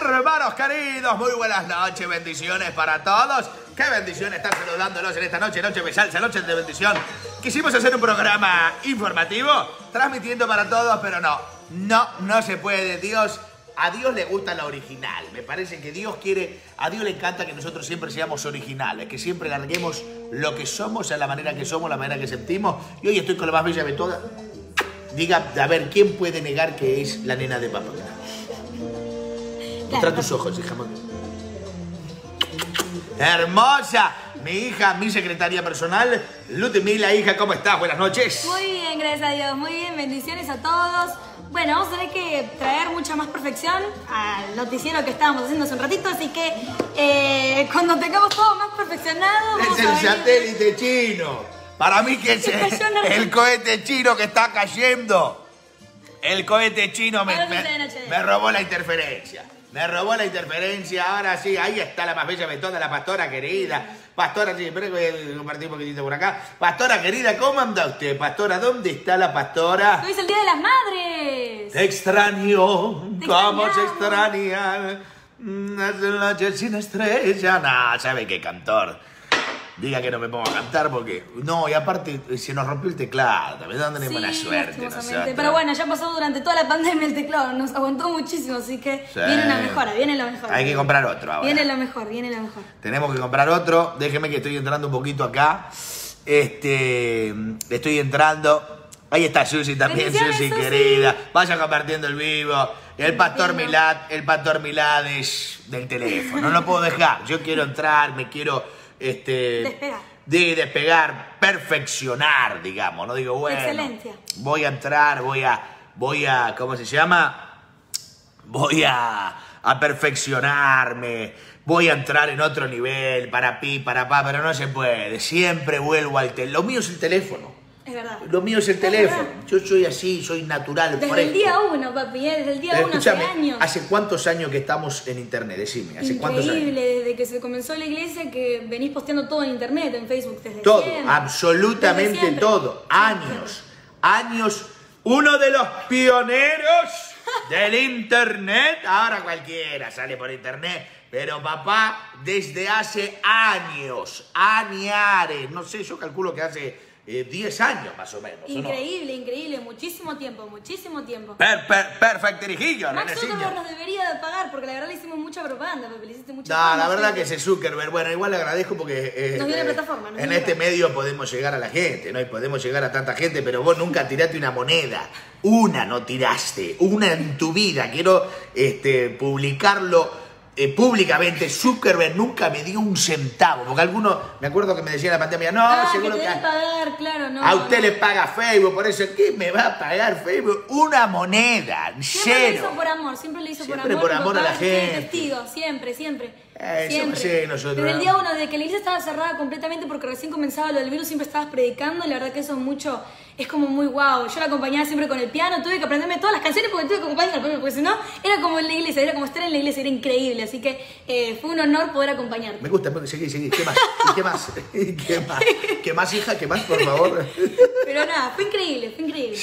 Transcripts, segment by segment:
Hermanos queridos, muy buenas noches, bendiciones para todos. Qué bendición estar saludándolos en esta noche, noche de salsa, noche de bendición. Quisimos hacer un programa informativo, transmitiendo para todos, pero no se puede. A Dios le gusta la original. Me parece que a Dios le encanta que nosotros siempre seamos originales, que siempre larguemos lo que somos a la manera que somos, la manera que sentimos. Y hoy estoy con la más bella de todas. Diga, a ver, ¿quién puede negar que es la nena de papá? Mostra tus ojos, hija. Hermosa, mi hija, mi secretaria personal, Ludmila, hija, ¿cómo estás? Buenas noches. Muy bien, gracias a Dios, muy bien, bendiciones a todos. Bueno, vamos a tener que traer mucha más perfección al noticiero que estábamos haciendo hace un ratito, así que cuando tengamos todo más perfeccionado... Es el satélite chino. Para mí que es el cohete chino que está cayendo. El cohete chino me robó la interferencia. Me robó la interferencia, ahora sí, ahí está la más bella de todas, la pastora querida. Pastora, sí, espera que voy a compartir un poquitito por acá. Pastora querida, ¿cómo anda usted? Pastora, ¿dónde está la pastora? Hoy es el Día de las Madres. Te extraño, ¿cómo se extraña? Una noche sin estrella. No, ¿sabe qué cantor? Diga que no me pongo a cantar porque... No, y aparte se nos rompió el teclado. También dándole mala suerte nosotros. Pero bueno, ya pasó durante toda la pandemia el teclado. Nos aguantó muchísimo, así que sí. Viene la mejora, viene lo mejor. Hay que comprar otro ahora. Viene lo mejor, viene lo mejor. Tenemos que comprar otro. Déjeme que estoy entrando un poquito acá. Estoy entrando. Ahí está Susi también, Susi querida. Vaya compartiendo el vivo. El pastor Milad es del teléfono. No lo puedo dejar. Yo quiero entrar, me quiero... despegar, perfeccionar, digamos, no digo, bueno, excelencia. Voy a entrar, voy a, ¿cómo se llama? Voy a perfeccionarme, voy a entrar en otro nivel, para pa, pero no se puede, siempre vuelvo al teléfono, lo mío es el teléfono. Es verdad. Lo mío es el teléfono. Yo soy así, soy natural. Desde el día uno, papi, desde el día uno, hace años. ¿Hace cuántos años que estamos en internet? Decime, ¿hace cuántos años? Increíble, desde que se comenzó la iglesia, que venís posteando todo en internet, en Facebook, desde todo, siempre. Absolutamente desde todo. Años. Uno de los pioneros del internet. Ahora cualquiera sale por internet. Pero papá, desde hace años, no sé, yo calculo que hace... 10 años más o menos. Increíble, increíble, muchísimo tiempo. Perfecto, Rijillo. Max Zuckerberg nos debería de pagar porque la verdad le hicimos mucha propaganda, le hiciste mucha No, la verdad que ese Zuckerberg, bueno, igual le agradezco porque nos dio la plataforma. En este medio podemos llegar a la gente, ¿no? Y podemos llegar a tanta gente, pero vos nunca tiraste una moneda. Una no tiraste, una en tu vida. Quiero publicarlo. Públicamente, Zuckerberg nunca me dio un centavo, porque algunos, me acuerdo que me decían en la pandemia, no, seguro que pagar, claro, no, a usted le paga Facebook, por eso, ¿qué me va a pagar Facebook? Una moneda, siempre cero. Lo hizo por amor, siempre lo hizo siempre por amor a la gente. Testigo, siempre. Eso sí, nosotros. Desde el día uno, desde que la iglesia estaba cerrada completamente porque recién comenzaba lo del virus, siempre estabas predicando y la verdad que eso es como muy guau. Yo la acompañaba siempre con el piano, tuve que aprenderme todas las canciones porque tuve que acompañar, porque si no, era como en la iglesia, era como estar en la iglesia, era increíble, así que fue un honor poder acompañarte. Me gusta, seguí, ¿qué más? ¿Qué más? ¿Qué más, hija? ¿Qué más, por favor? Pero nada, fue increíble.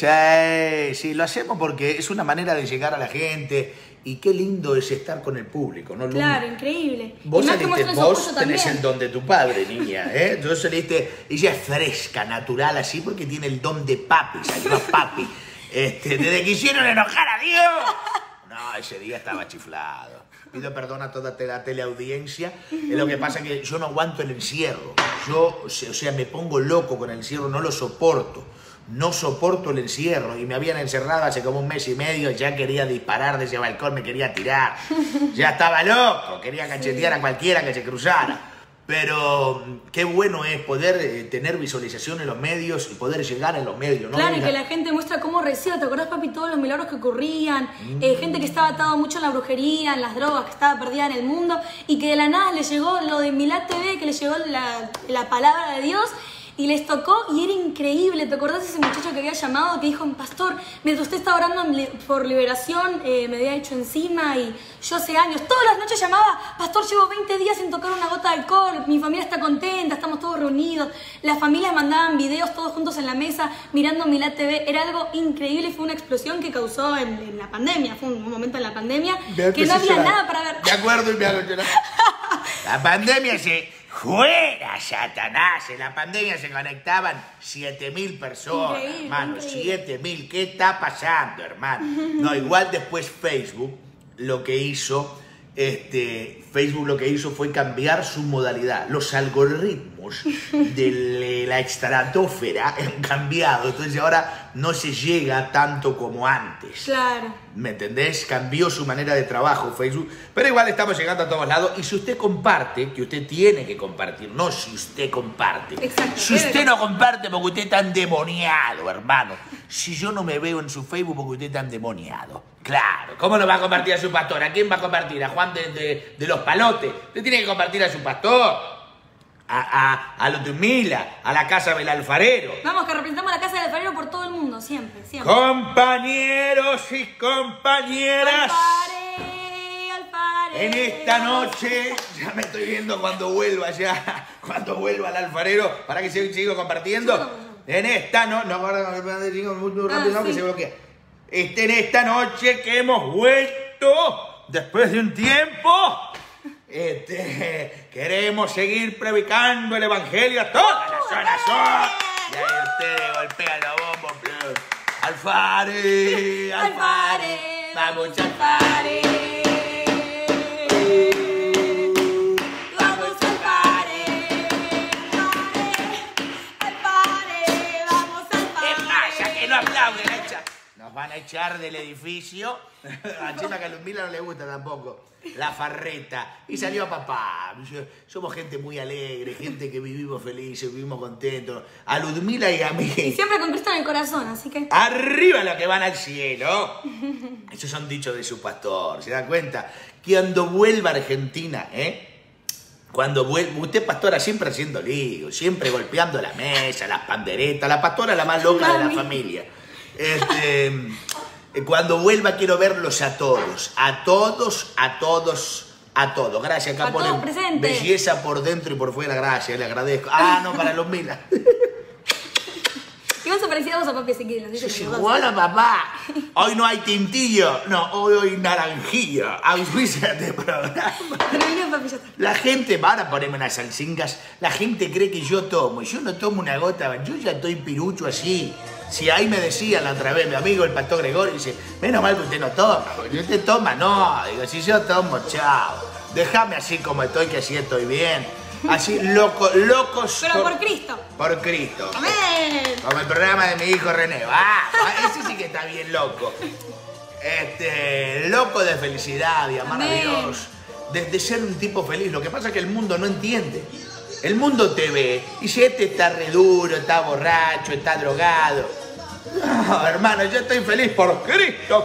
Sí, lo hacemos porque es una manera de llegar a la gente. Y qué lindo es estar con el público, ¿no? Claro, increíble. Vos tenés el don de tu padre, niña, ¿eh? Yo saliste, ella es fresca, natural, así, porque tiene el don de papi, salió a papi. Desde que hicieron enojar a Dios. No, ese día estaba chiflado. Pido perdón a toda la teleaudiencia. Lo que pasa es que yo no aguanto el encierro. Yo, me pongo loco con el encierro, no lo soporto. No soporto el encierro y me habían encerrado hace como un mes y medio, ya quería disparar de ese balcón, me quería tirar, ya estaba loco, quería cachetear a cualquiera que se cruzara. Pero qué bueno es poder tener visualización en los medios y poder llegar en los medios, ¿no? Claro, y que la gente muestra cómo recibe, ¿te acordás, papi? Todos los milagros que ocurrían, gente que estaba atada mucho en la brujería, en las drogas, que estaba perdida en el mundo, y que de la nada le llegó lo de Milad TV, que le llegó la palabra de Dios, y les tocó y era increíble. ¿Te acordás de ese muchacho que había llamado que dijo, pastor, mientras usted estaba orando por liberación, me había hecho encima y yo hace años, todas las noches llamaba, pastor, llevo 20 días sin tocar una gota de alcohol, mi familia está contenta, estamos todos reunidos, las familias mandaban videos todos juntos en la mesa mirando Milad TV, era algo increíble, fue una explosión que causó en la pandemia, fue un momento en la pandemia que no había nada para ver. Me acuerdo y me hago llorar. La pandemia ¡Fuera, Satanás! En la pandemia se conectaban 7.000 personas, increíble, hermano. Increíble. 7.000. ¿Qué está pasando, hermano? No, igual después Facebook lo que hizo... Facebook lo que hizo fue cambiar su modalidad. Los algoritmos de la estratosfera han cambiado. Entonces ahora no se llega tanto como antes. Claro. ¿Me entendés? Cambió su manera de trabajo Facebook. Pero igual estamos llegando a todos lados. Y si usted comparte, que usted tiene que compartir, no si usted comparte. Exacto. Si usted no comparte porque usted está endemoniado, hermano. Si yo no me veo en su Facebook porque usted está endemoniado. Claro, ¿cómo lo va a compartir a su pastor? ¿A quién va a compartir? ¿A Juan de los Palotes? Usted tiene que compartir a su pastor, a Ludmila, a la casa del alfarero. Vamos, que representamos la casa del alfarero por todo el mundo, siempre, siempre. Compañeros y compañeras. Alfare. En esta noche, ya me estoy viendo cuando vuelva ya, cuando vuelva al alfarero, para que sigo compartiendo. En esta noche, no, muy rápido, no, que se bloquea. En esta noche que hemos vuelto después de un tiempo, queremos seguir predicando el evangelio a toda la zona sur. Y ahí ustedes golpean la bomba. Alfare, Alfare, vamos Alfare. Nos van a echar del edificio. A Chema Calumila no le gusta tampoco. La farreta. Y salió papá. Somos gente muy alegre, gente que vivimos felices, vivimos contentos. A Ludmila y a mí. Y siempre con Cristo en el corazón, así que... ¡Arriba los que van al cielo! Esos son dichos de su pastor. ¿Se dan cuenta? Cuando vuelva a Argentina, cuando vuelva, usted pastora siempre haciendo lío, siempre golpeando la mesa, las panderetas. La pastora la más loca de la familia. Cuando vuelva quiero verlos a todos. A todos. Gracias, acá ponen belleza por dentro y por fuera. Gracias, le agradezco. Ah, no, para los milas. ¿Qué vas a parecer a papi Ezequiel? Sí, hola, papá. Hoy no hay tintillo. No, hoy hay naranjillo. Auspíciate programa. La gente, van a ponerme unas salsingas. La gente cree que yo tomo. Yo no tomo una gota. Yo ya estoy pirucho así. Si ahí me decían la otra vez, mi amigo el pastor Gregorio, dice, menos mal que usted no toma, porque usted toma, no. Digo, si yo tomo, chao. Déjame así como estoy, que así estoy bien. Así, locos. Pero por Cristo. Por Cristo. Amén. Como el programa de mi hijo René. Ese sí que está bien loco. Loco de felicidad, de amar a Dios. De ser un tipo feliz. Lo que pasa es que el mundo no entiende. El mundo te ve y si está re duro, está borracho, está drogado. No, hermano, yo estoy feliz por Cristo.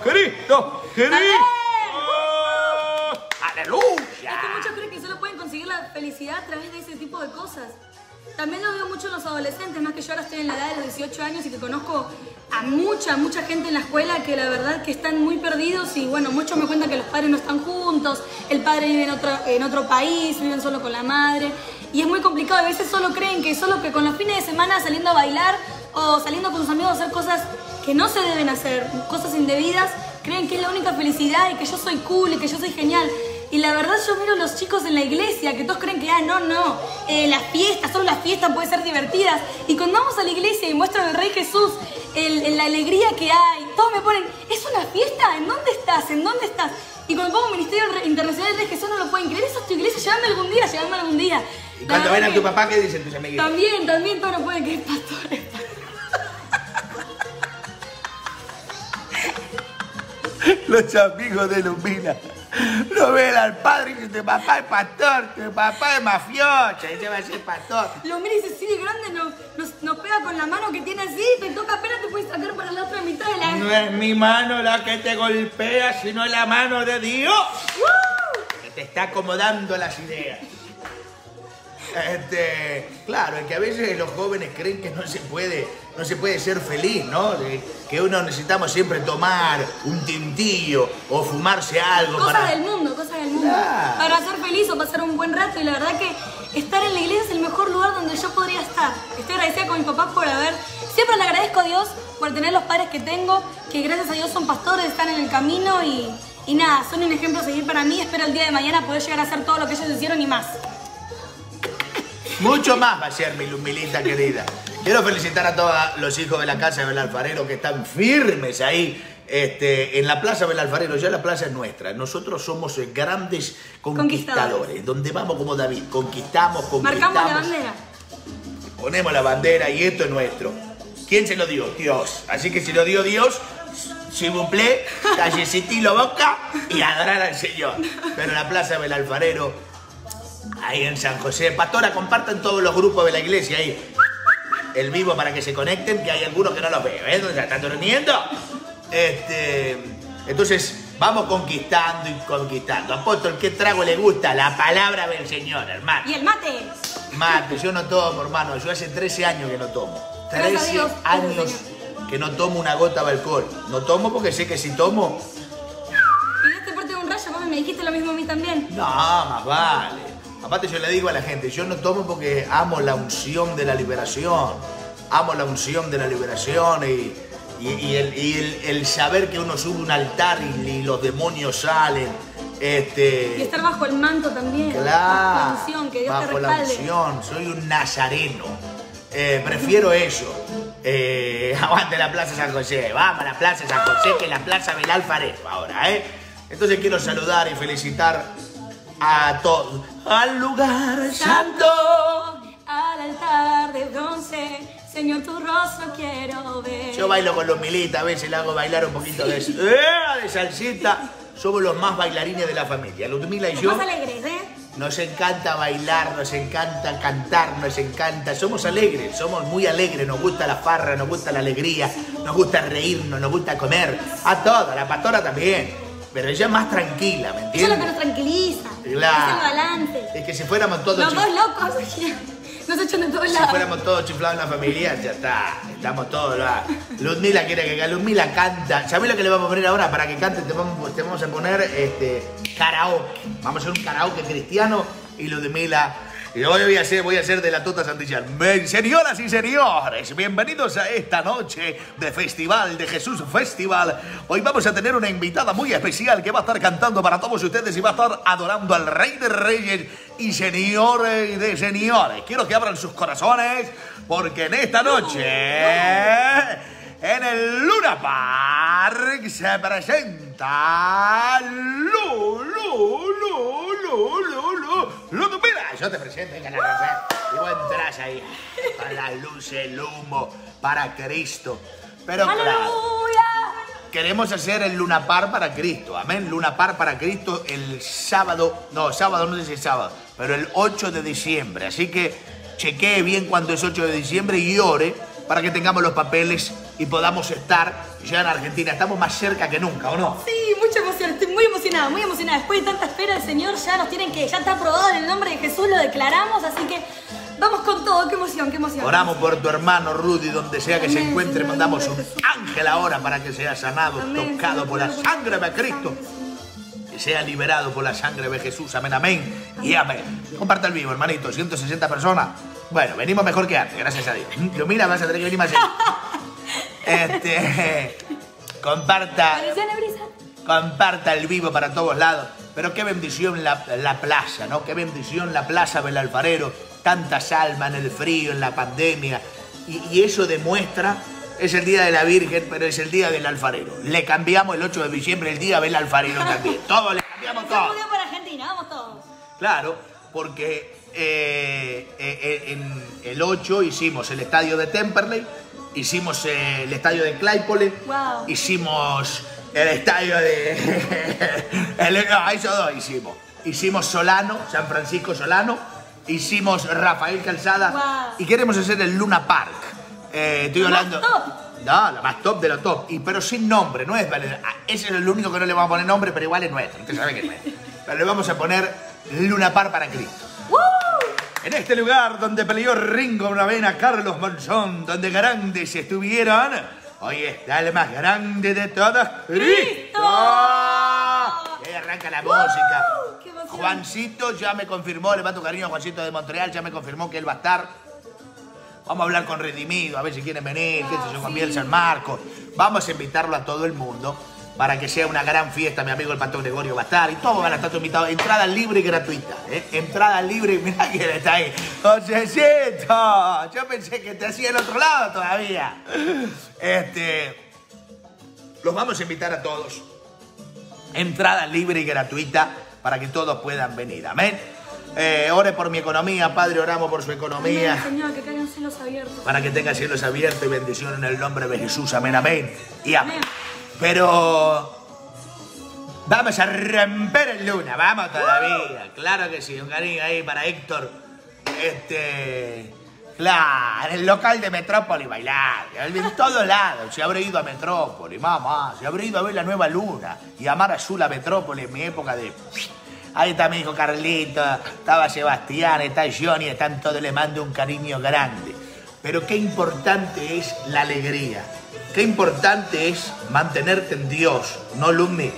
¡Aleluya! Es que muchos creen que solo pueden conseguir la felicidad a través de ese tipo de cosas. También lo veo mucho en los adolescentes, más que yo ahora estoy en la edad de los 18 años y que conozco a mucha gente en la escuela que la verdad que están muy perdidos y bueno, muchos me cuentan que los padres no están juntos, el padre vive en otro país, viven solo con la madre y es muy complicado. A veces solo creen que solo que con los fines de semana saliendo a bailar o saliendo con sus amigos a hacer cosas que no se deben hacer, cosas indebidas, creen que es la única felicidad y que yo soy cool y que yo soy genial. Y la verdad yo miro a los chicos en la iglesia que todos creen que, las fiestas, solo las fiestas pueden ser divertidas. Y cuando vamos a la iglesia y muestran al Rey Jesús, la alegría que hay, todos me ponen, ¿es una fiesta? ¿En dónde estás? ¿En dónde estás? Y cuando pongo Ministerio Internacional del Rey Jesús no lo pueden creer, esa es tu iglesia, llévame algún día. Y cuando ven a tu papá, ¿qué dicen tus amiguitos? También todos no pueden creer, pastores. Los amigos de Lumina lo ven al padre y dicen, tu papá es pastor, tu papá es mafiosa, y se va a ser pastor. Lo mira y dice, sí, de grande nos pega con la mano que tiene así, te toca apenas te puedes sacar para la otra mitad de la... No es mi mano la que te golpea, sino la mano de Dios. Que te está acomodando las ideas. Claro, es que a veces los jóvenes creen que no se puede ser feliz, ¿no? Que uno necesitamos siempre tomar un tintillo o fumarse algo. Cosas del mundo. Claro. Para ser feliz o pasar un buen rato. Y la verdad que estar en la iglesia es el mejor lugar donde yo podría estar. Estoy agradecida con mis papás por siempre le agradezco a Dios por tener los padres que tengo, que gracias a Dios son pastores, están en el camino y Y nada, son un ejemplo a seguir para mí. Espero el día de mañana poder llegar a hacer todo lo que ellos hicieron y más. Mucho más va a ser mi Lumilita querida. Quiero felicitar a todos los hijos de la Casa del Alfarero que están firmes ahí en la Plaza del Alfarero. Ya la plaza es nuestra. Nosotros somos grandes conquistadores. Donde vamos como David, conquistamos. Marcamos la bandera. Ponemos la bandera y esto es nuestro. ¿Quién se lo dio? Dios. Así que si lo dio Dios, s'il vous plaît, callecito boca y adorar al Señor. Pero en la Plaza del Alfarero, ahí en San José. Pastora, compartan todos los grupos de la iglesia ahí. El vivo para que se conecten, que hay algunos que no los veo, ¿eh? ¿Se están durmiendo? Entonces, vamos conquistando y conquistando. Apóstol, ¿qué trago le gusta? La palabra del Señor, hermano. ¿Y el mate? Mate, yo no tomo, hermano. Yo hace 13 años que no tomo. 13 años que no tomo una gota de alcohol. No tomo porque sé que si tomo... ¿Y no te parte de un rayo, mami? ¿Me dijiste lo mismo a mí también? No, más vale. Aparte yo le digo a la gente, yo no tomo porque amo la unción de la liberación. Amo la unción de la liberación y el saber que uno sube un altar y los demonios salen. Y estar bajo el manto también. Claro. Bajo la unción, que Dios bajo te la respalde. unción, soy un nazareno. Prefiero eso. Aguante la Plaza San José. Vamos a la Plaza San José, que es la Plaza del Alfarero ahora, ¿eh? Entonces quiero saludar y felicitar a todos. Al lugar santo, al altar de bronce, Señor, tu rostro quiero ver. Yo bailo con los militas, a veces le hago bailar un poquito de salsita. Somos los más bailarines de la familia. Ludmila y yo. Más alegres, ¿eh? Nos encanta bailar, nos encanta cantar, nos encanta. Somos alegres, somos muy alegres. Nos gusta la farra, nos gusta la alegría, nos gusta reírnos, nos gusta comer. A todas, la pastora también. Pero ella es más tranquila, ¿me entiendes? Eso es lo que nos tranquiliza. Claro. Es el balance. Es que si fuéramos todos... Los dos locos nos echan de todos lados. Si fuéramos todos chiflados en la familia, ya está. Estamos todos... Ludmila quiere que Ludmila canta. ¿Sabés lo que le vamos a poner ahora? Para que cante te vamos a poner karaoke. Vamos a hacer un karaoke cristiano y Ludmila... Y hoy voy a hacer de la Tota Santillán. Señoras y señores, bienvenidos a esta noche de Festival, de Jesús Festival. Hoy vamos a tener una invitada muy especial que va a estar cantando para todos ustedes y va a estar adorando al Rey de Reyes y Señores de Señores. Quiero que abran sus corazones porque en esta noche, en el Luna Park, se presenta Ludmila. Yo te presento, venga, y vos entras ahí con las luces, el humo, para Cristo. Pero claro, queremos hacer el Luna Park para Cristo, amén. Luna Park para Cristo el sábado, no sé si es sábado, pero el 8 de diciembre. Así que chequee bien cuándo es 8 de diciembre y ore para que tengamos los papeles y podamos estar ya en Argentina. Estamos más cerca que nunca, ¿o no? Sí, mucha emoción. Estoy muy emocionada, muy emocionada. Después de tanta espera, el Señor ya está aprobado en el nombre de Jesús, lo declaramos, así que vamos con todo. Qué emoción, qué emoción. Oramos por tu hermano Rudy, donde sea que se encuentre. Mandamos un ángel ahora para que sea sanado, tocado por la sangre de Cristo. Que sea liberado por la sangre de Jesús. Amén, amén y amén. Comparta el vivo, hermanito. 160 personas. Bueno, venimos mejor que antes, gracias a Dios. Mira, vas a tener que venir más comparta el vivo para todos lados. Pero qué bendición la plaza, ¿no? Qué bendición la Plaza del Alfarero. Tantas almas en el frío, en la pandemia. Y eso demuestra, es el día de la Virgen, pero es el día del alfarero. Le cambiamos el 8 de diciembre, el día del alfarero también. Todo le cambiamos todo. Se para Argentina, vamos todos. Claro, porque en el 8 hicimos el estadio de Temperley, hicimos el estadio de Claypole, wow. Hicimos el estadio de... esos dos hicimos. Hicimos Solano, San Francisco Solano, hicimos Rafael Calzada, wow. Y queremos hacer el Luna Park. Estoy hablando... Top. No, la más top de lo top, pero sin nombre, no es... Ese es el único que no le vamos a poner nombre, pero igual es nuestro, usted sabe que es nuestro. Pero le vamos a poner Luna Park para Cristo. En este lugar donde peleó Ringo Bravena, Carlos Monzón, donde grandes estuvieron, hoy está el más grande de todos, Cristo. Y ahí arranca la música. Juancito ya me confirmó, le mando cariño a Juancito de Montreal, ya me confirmó que él va a estar. Vamos a hablar con Redimido, a ver si quieren venir, qué sé yo, con Miel San Marcos. Vamos a invitarlo a todo el mundo. para que sea una gran fiesta. Mi amigo el Pastor Gregorio va a estar y todos van a estar invitados. Entrada libre y gratuita, entrada libre y mirá quién está ahí. Josecito, yo pensé que te hacía el otro lado todavía. Los vamos a invitar a todos. Entrada libre y gratuita para que todos puedan venir. Amén. Ore por mi economía, Padre, oramos por su economía. Amén, Señor, que caigan cielos abiertos. Para que tenga cielos abiertos y bendición en el nombre de Jesús. Amén, amén. Y amén. Pero vamos a romper el luna, vamos todavía. Claro que sí, un cariño ahí para Héctor. Claro, en el local de Metrópoli bailar, en todos lados. Se habrá ido a Metrópoli, mamá. Se habrá ido a ver la nueva luna y amar azul a Metrópoli en mi época de... Ahí está mi hijo Carlito, estaba Sebastián, está Johnny, están todos, le mando un cariño grande. Pero qué importante es la alegría. Qué importante es mantenerte en Dios, ¿no, Lumi?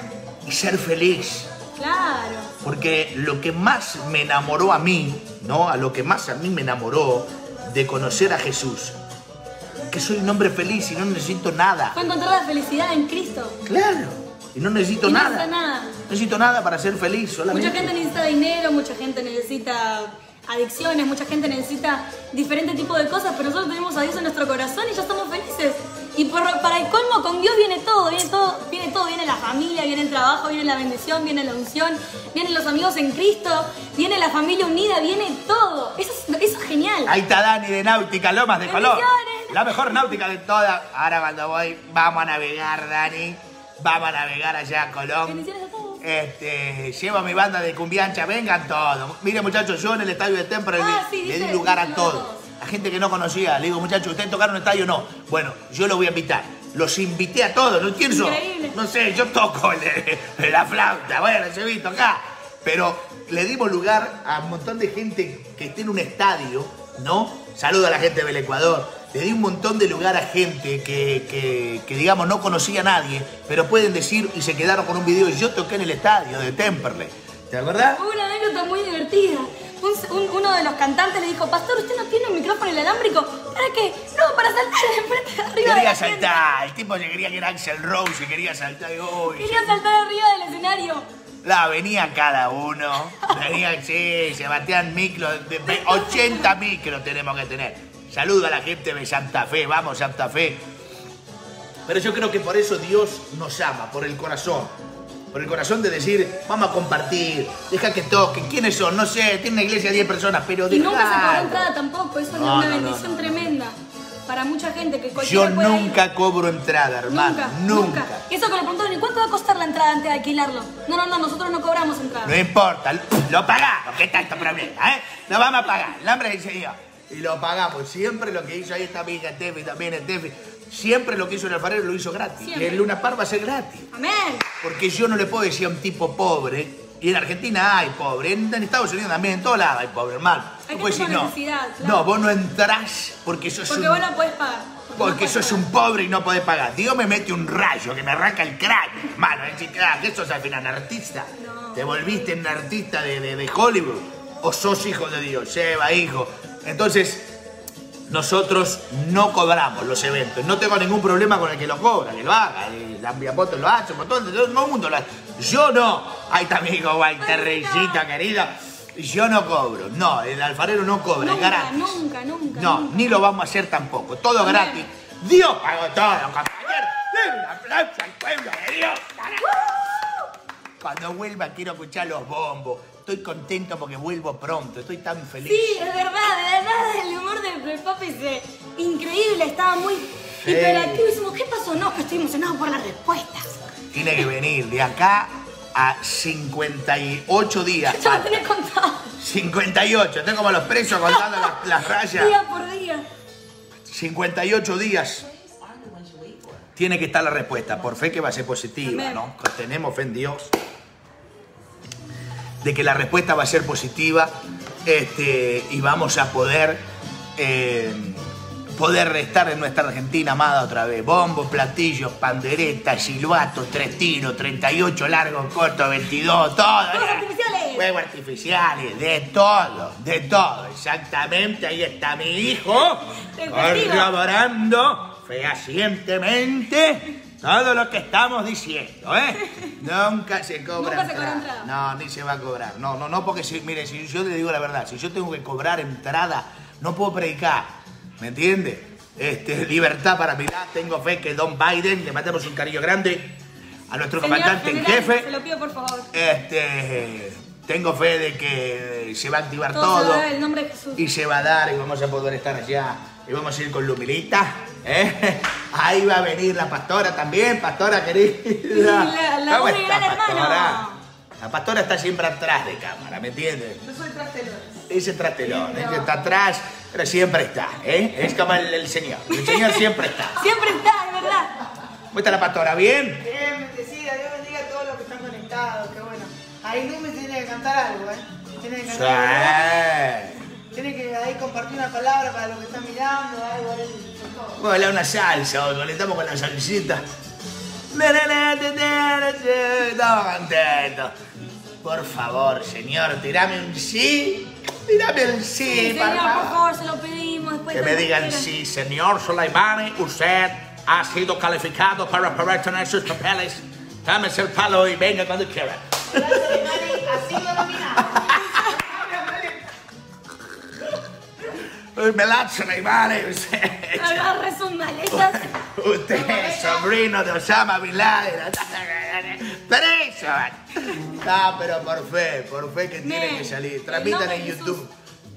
Y ser feliz. Claro. Porque lo que más me enamoró a mí, ¿no? A lo que más a mí me enamoró de conocer a Jesús, que soy un hombre feliz y no necesito nada. Fue encontrar la felicidad en Cristo. Claro. Y no necesito nada. No necesito nada para ser feliz, solamente. Mucha gente necesita dinero, mucha gente necesita adicciones, mucha gente necesita diferentes tipos de cosas, pero nosotros tenemos a Dios en nuestro corazón y ya estamos felices. Y para el colmo, con Dios viene todo, viene la familia, viene el trabajo, viene la bendición, viene la unción, vienen los amigos en Cristo, viene la familia unida, viene todo. Eso es genial. Ahí está Dani de Náutica Lomas de Colón. La mejor náutica de todas. Ahora cuando voy, vamos a navegar, Dani. Vamos a navegar allá a Colón. Bendiciones a todos. Llevo a mi banda de cumbiancha, vengan todos. Miren, muchachos, yo en el estadio de Temperley le di lugar a todos. A gente que no conocía, le digo, muchachos, ¿ustedes tocaron el estadio? No. Bueno, yo los voy a invitar. Los invité a todos, ¿no? ¿Quién son? Increíble. No sé, yo toco la flauta, bueno, yo he visto acá. Pero le dimos lugar a un montón de gente que esté en un estadio, ¿no? Saludo a la gente del Ecuador. Le di un montón de lugar a gente que digamos, no conocía a nadie, pero pueden decir y se quedaron con un video. Y yo toqué en el estadio de Temperley. ¿Te acordás? Fue una anécdota muy divertida. Uno de los cantantes le dijo, pastor, ¿usted no tiene un micrófono inalámbrico? ¿Para qué? No, para saltar de frente de arriba. Quería saltar. El tipo se creía que era Axl Rose y quería saltar. Quería saltar arriba del escenario. Venía cada uno. Venía, sí, Sebastián micro. 80 micros tenemos que tener. Saludo a la gente de Santa Fe, vamos Santa Fe. Pero yo creo que por eso Dios nos ama, por el corazón. Por el corazón de decir, vamos a compartir, deja que toquen. ¿Quiénes son? No sé, tiene una iglesia de 10 personas, pero y nunca se cobró entrada tampoco, eso es una bendición tremenda. Para mucha gente que yo nunca cobro entrada, hermano. Nunca. Eso que le preguntaron, ¿y cuánto va a costar la entrada antes de alquilarlo? No, nosotros no cobramos entrada. No importa, lo pagamos, ¿qué tanto problema? Lo vamos a pagar, el nombre del Señor. Y lo pagamos. Siempre lo que hizo, ahí está mi hija Tefi, también es Tefi. Siempre lo que hizo el alfarero lo hizo gratis. Siempre. Y el Luna Park va a ser gratis. Amén. Porque yo no le puedo decir a un tipo pobre, y en Argentina hay pobre, en Estados Unidos también, en todos lados hay pobre, hermano. Hay no puedes decir no. Claro. No, vos no entrás porque sos porque vos no podés pagar. Porque sos un pobre y no podés pagar. Dios me mete un rayo que me arranca el cráneo, hermano. ¿Qué sos al final? ¿Artista? No. ¿Te volviste un artista de Hollywood? ¿O sos hijo de Dios? Seba, hijo. Entonces, nosotros no cobramos los eventos. No tengo ningún problema con el que lo cobra, que lo haga. El Ambiapoto lo hace, todo el mundo lo hace. Yo no. Ahí está mi hijo Walter Reycito, querido. Yo no cobro. No, el alfarero no cobra, es gratis. Nunca. No, ni lo vamos a hacer tampoco. Todo gratis. Dios pagó todo, compañero. Un aplauso al pueblo de Dios. Cuando vuelva quiero escuchar los bombos. Estoy contento porque vuelvo pronto, estoy tan feliz. Sí, es verdad, el humor del papi es increíble, estaba muy hiperactivo. Y decimos, ¿qué pasó? No, que estoy emocionado por las respuestas. Tiene que venir de acá a 58 días. Ya lo tenés contado. 58, estoy como los presos contando las rayas. Día por día. 58 días. Tiene que estar la respuesta, por fe que va a ser positiva, Amén. ¿no? Tenemos fe en Dios de que la respuesta va a ser positiva y vamos a poder estar en nuestra Argentina amada otra vez. Bombos, platillos, panderetas, silbatos, 3 tiros, 38 largos, cortos, 22, todo. Fuegos artificiales. Fuegos artificiales, de todo, exactamente. Ahí está mi hijo corroborando fehacientemente Todo lo que estamos diciendo, ¿eh? Nunca se cobra Nunca se cobra entrada. No, ni se va a cobrar. No, porque mire, si yo le digo la verdad, si yo tengo que cobrar entrada, no puedo predicar. ¿Me entiende? Libertad para Milán. Tengo fe que Don Biden, le mandamos un cariño grande a nuestro comandante en jefe. Se lo pido, por favor. Tengo fe de que se va a activar Todo se va a todo. dar en el nombre de Jesús. Y se va a dar y vamos a poder estar allá. Y vamos a ir con Lumilita. Ahí va a venir la pastora también, pastora querida. La ¿Cómo voz de está, gran pastora? hermano. La pastora está siempre atrás de cámara, ¿me entiendes? Yo soy trastelón. Ese trastelón, que está atrás, pero siempre está, ¿eh? Es como el Señor. El Señor siempre está. Siempre está, de verdad. ¿Cómo está la pastora? ¿Bien? Bien, bendecida, Dios bendiga a todos los que están conectados, que bueno. Ahí Lumi tiene que cantar algo, ¿eh? Tiene que cantar algo. Tiene que ahí compartir una palabra para los que están mirando, algo ahí. Vamos a bailar una salsa, hoy conectamos con la salsita. Estamos contentos. Por favor, señor, tirame un sí. Tirame un sí, Señor, por favor, se lo pedimos. Después que me digan sí, señor Soleimani, usted ha sido calificado para poder tener sus papeles. Tómese el palo y venga cuando quiera. Ha sido nominado. Me la Soleimani, usted. Agarre sus maletas. Usted es sobrino de Osama Bin Laden. ¡Preso! No, pero por fe que tiene que salir. Transmitan en YouTube.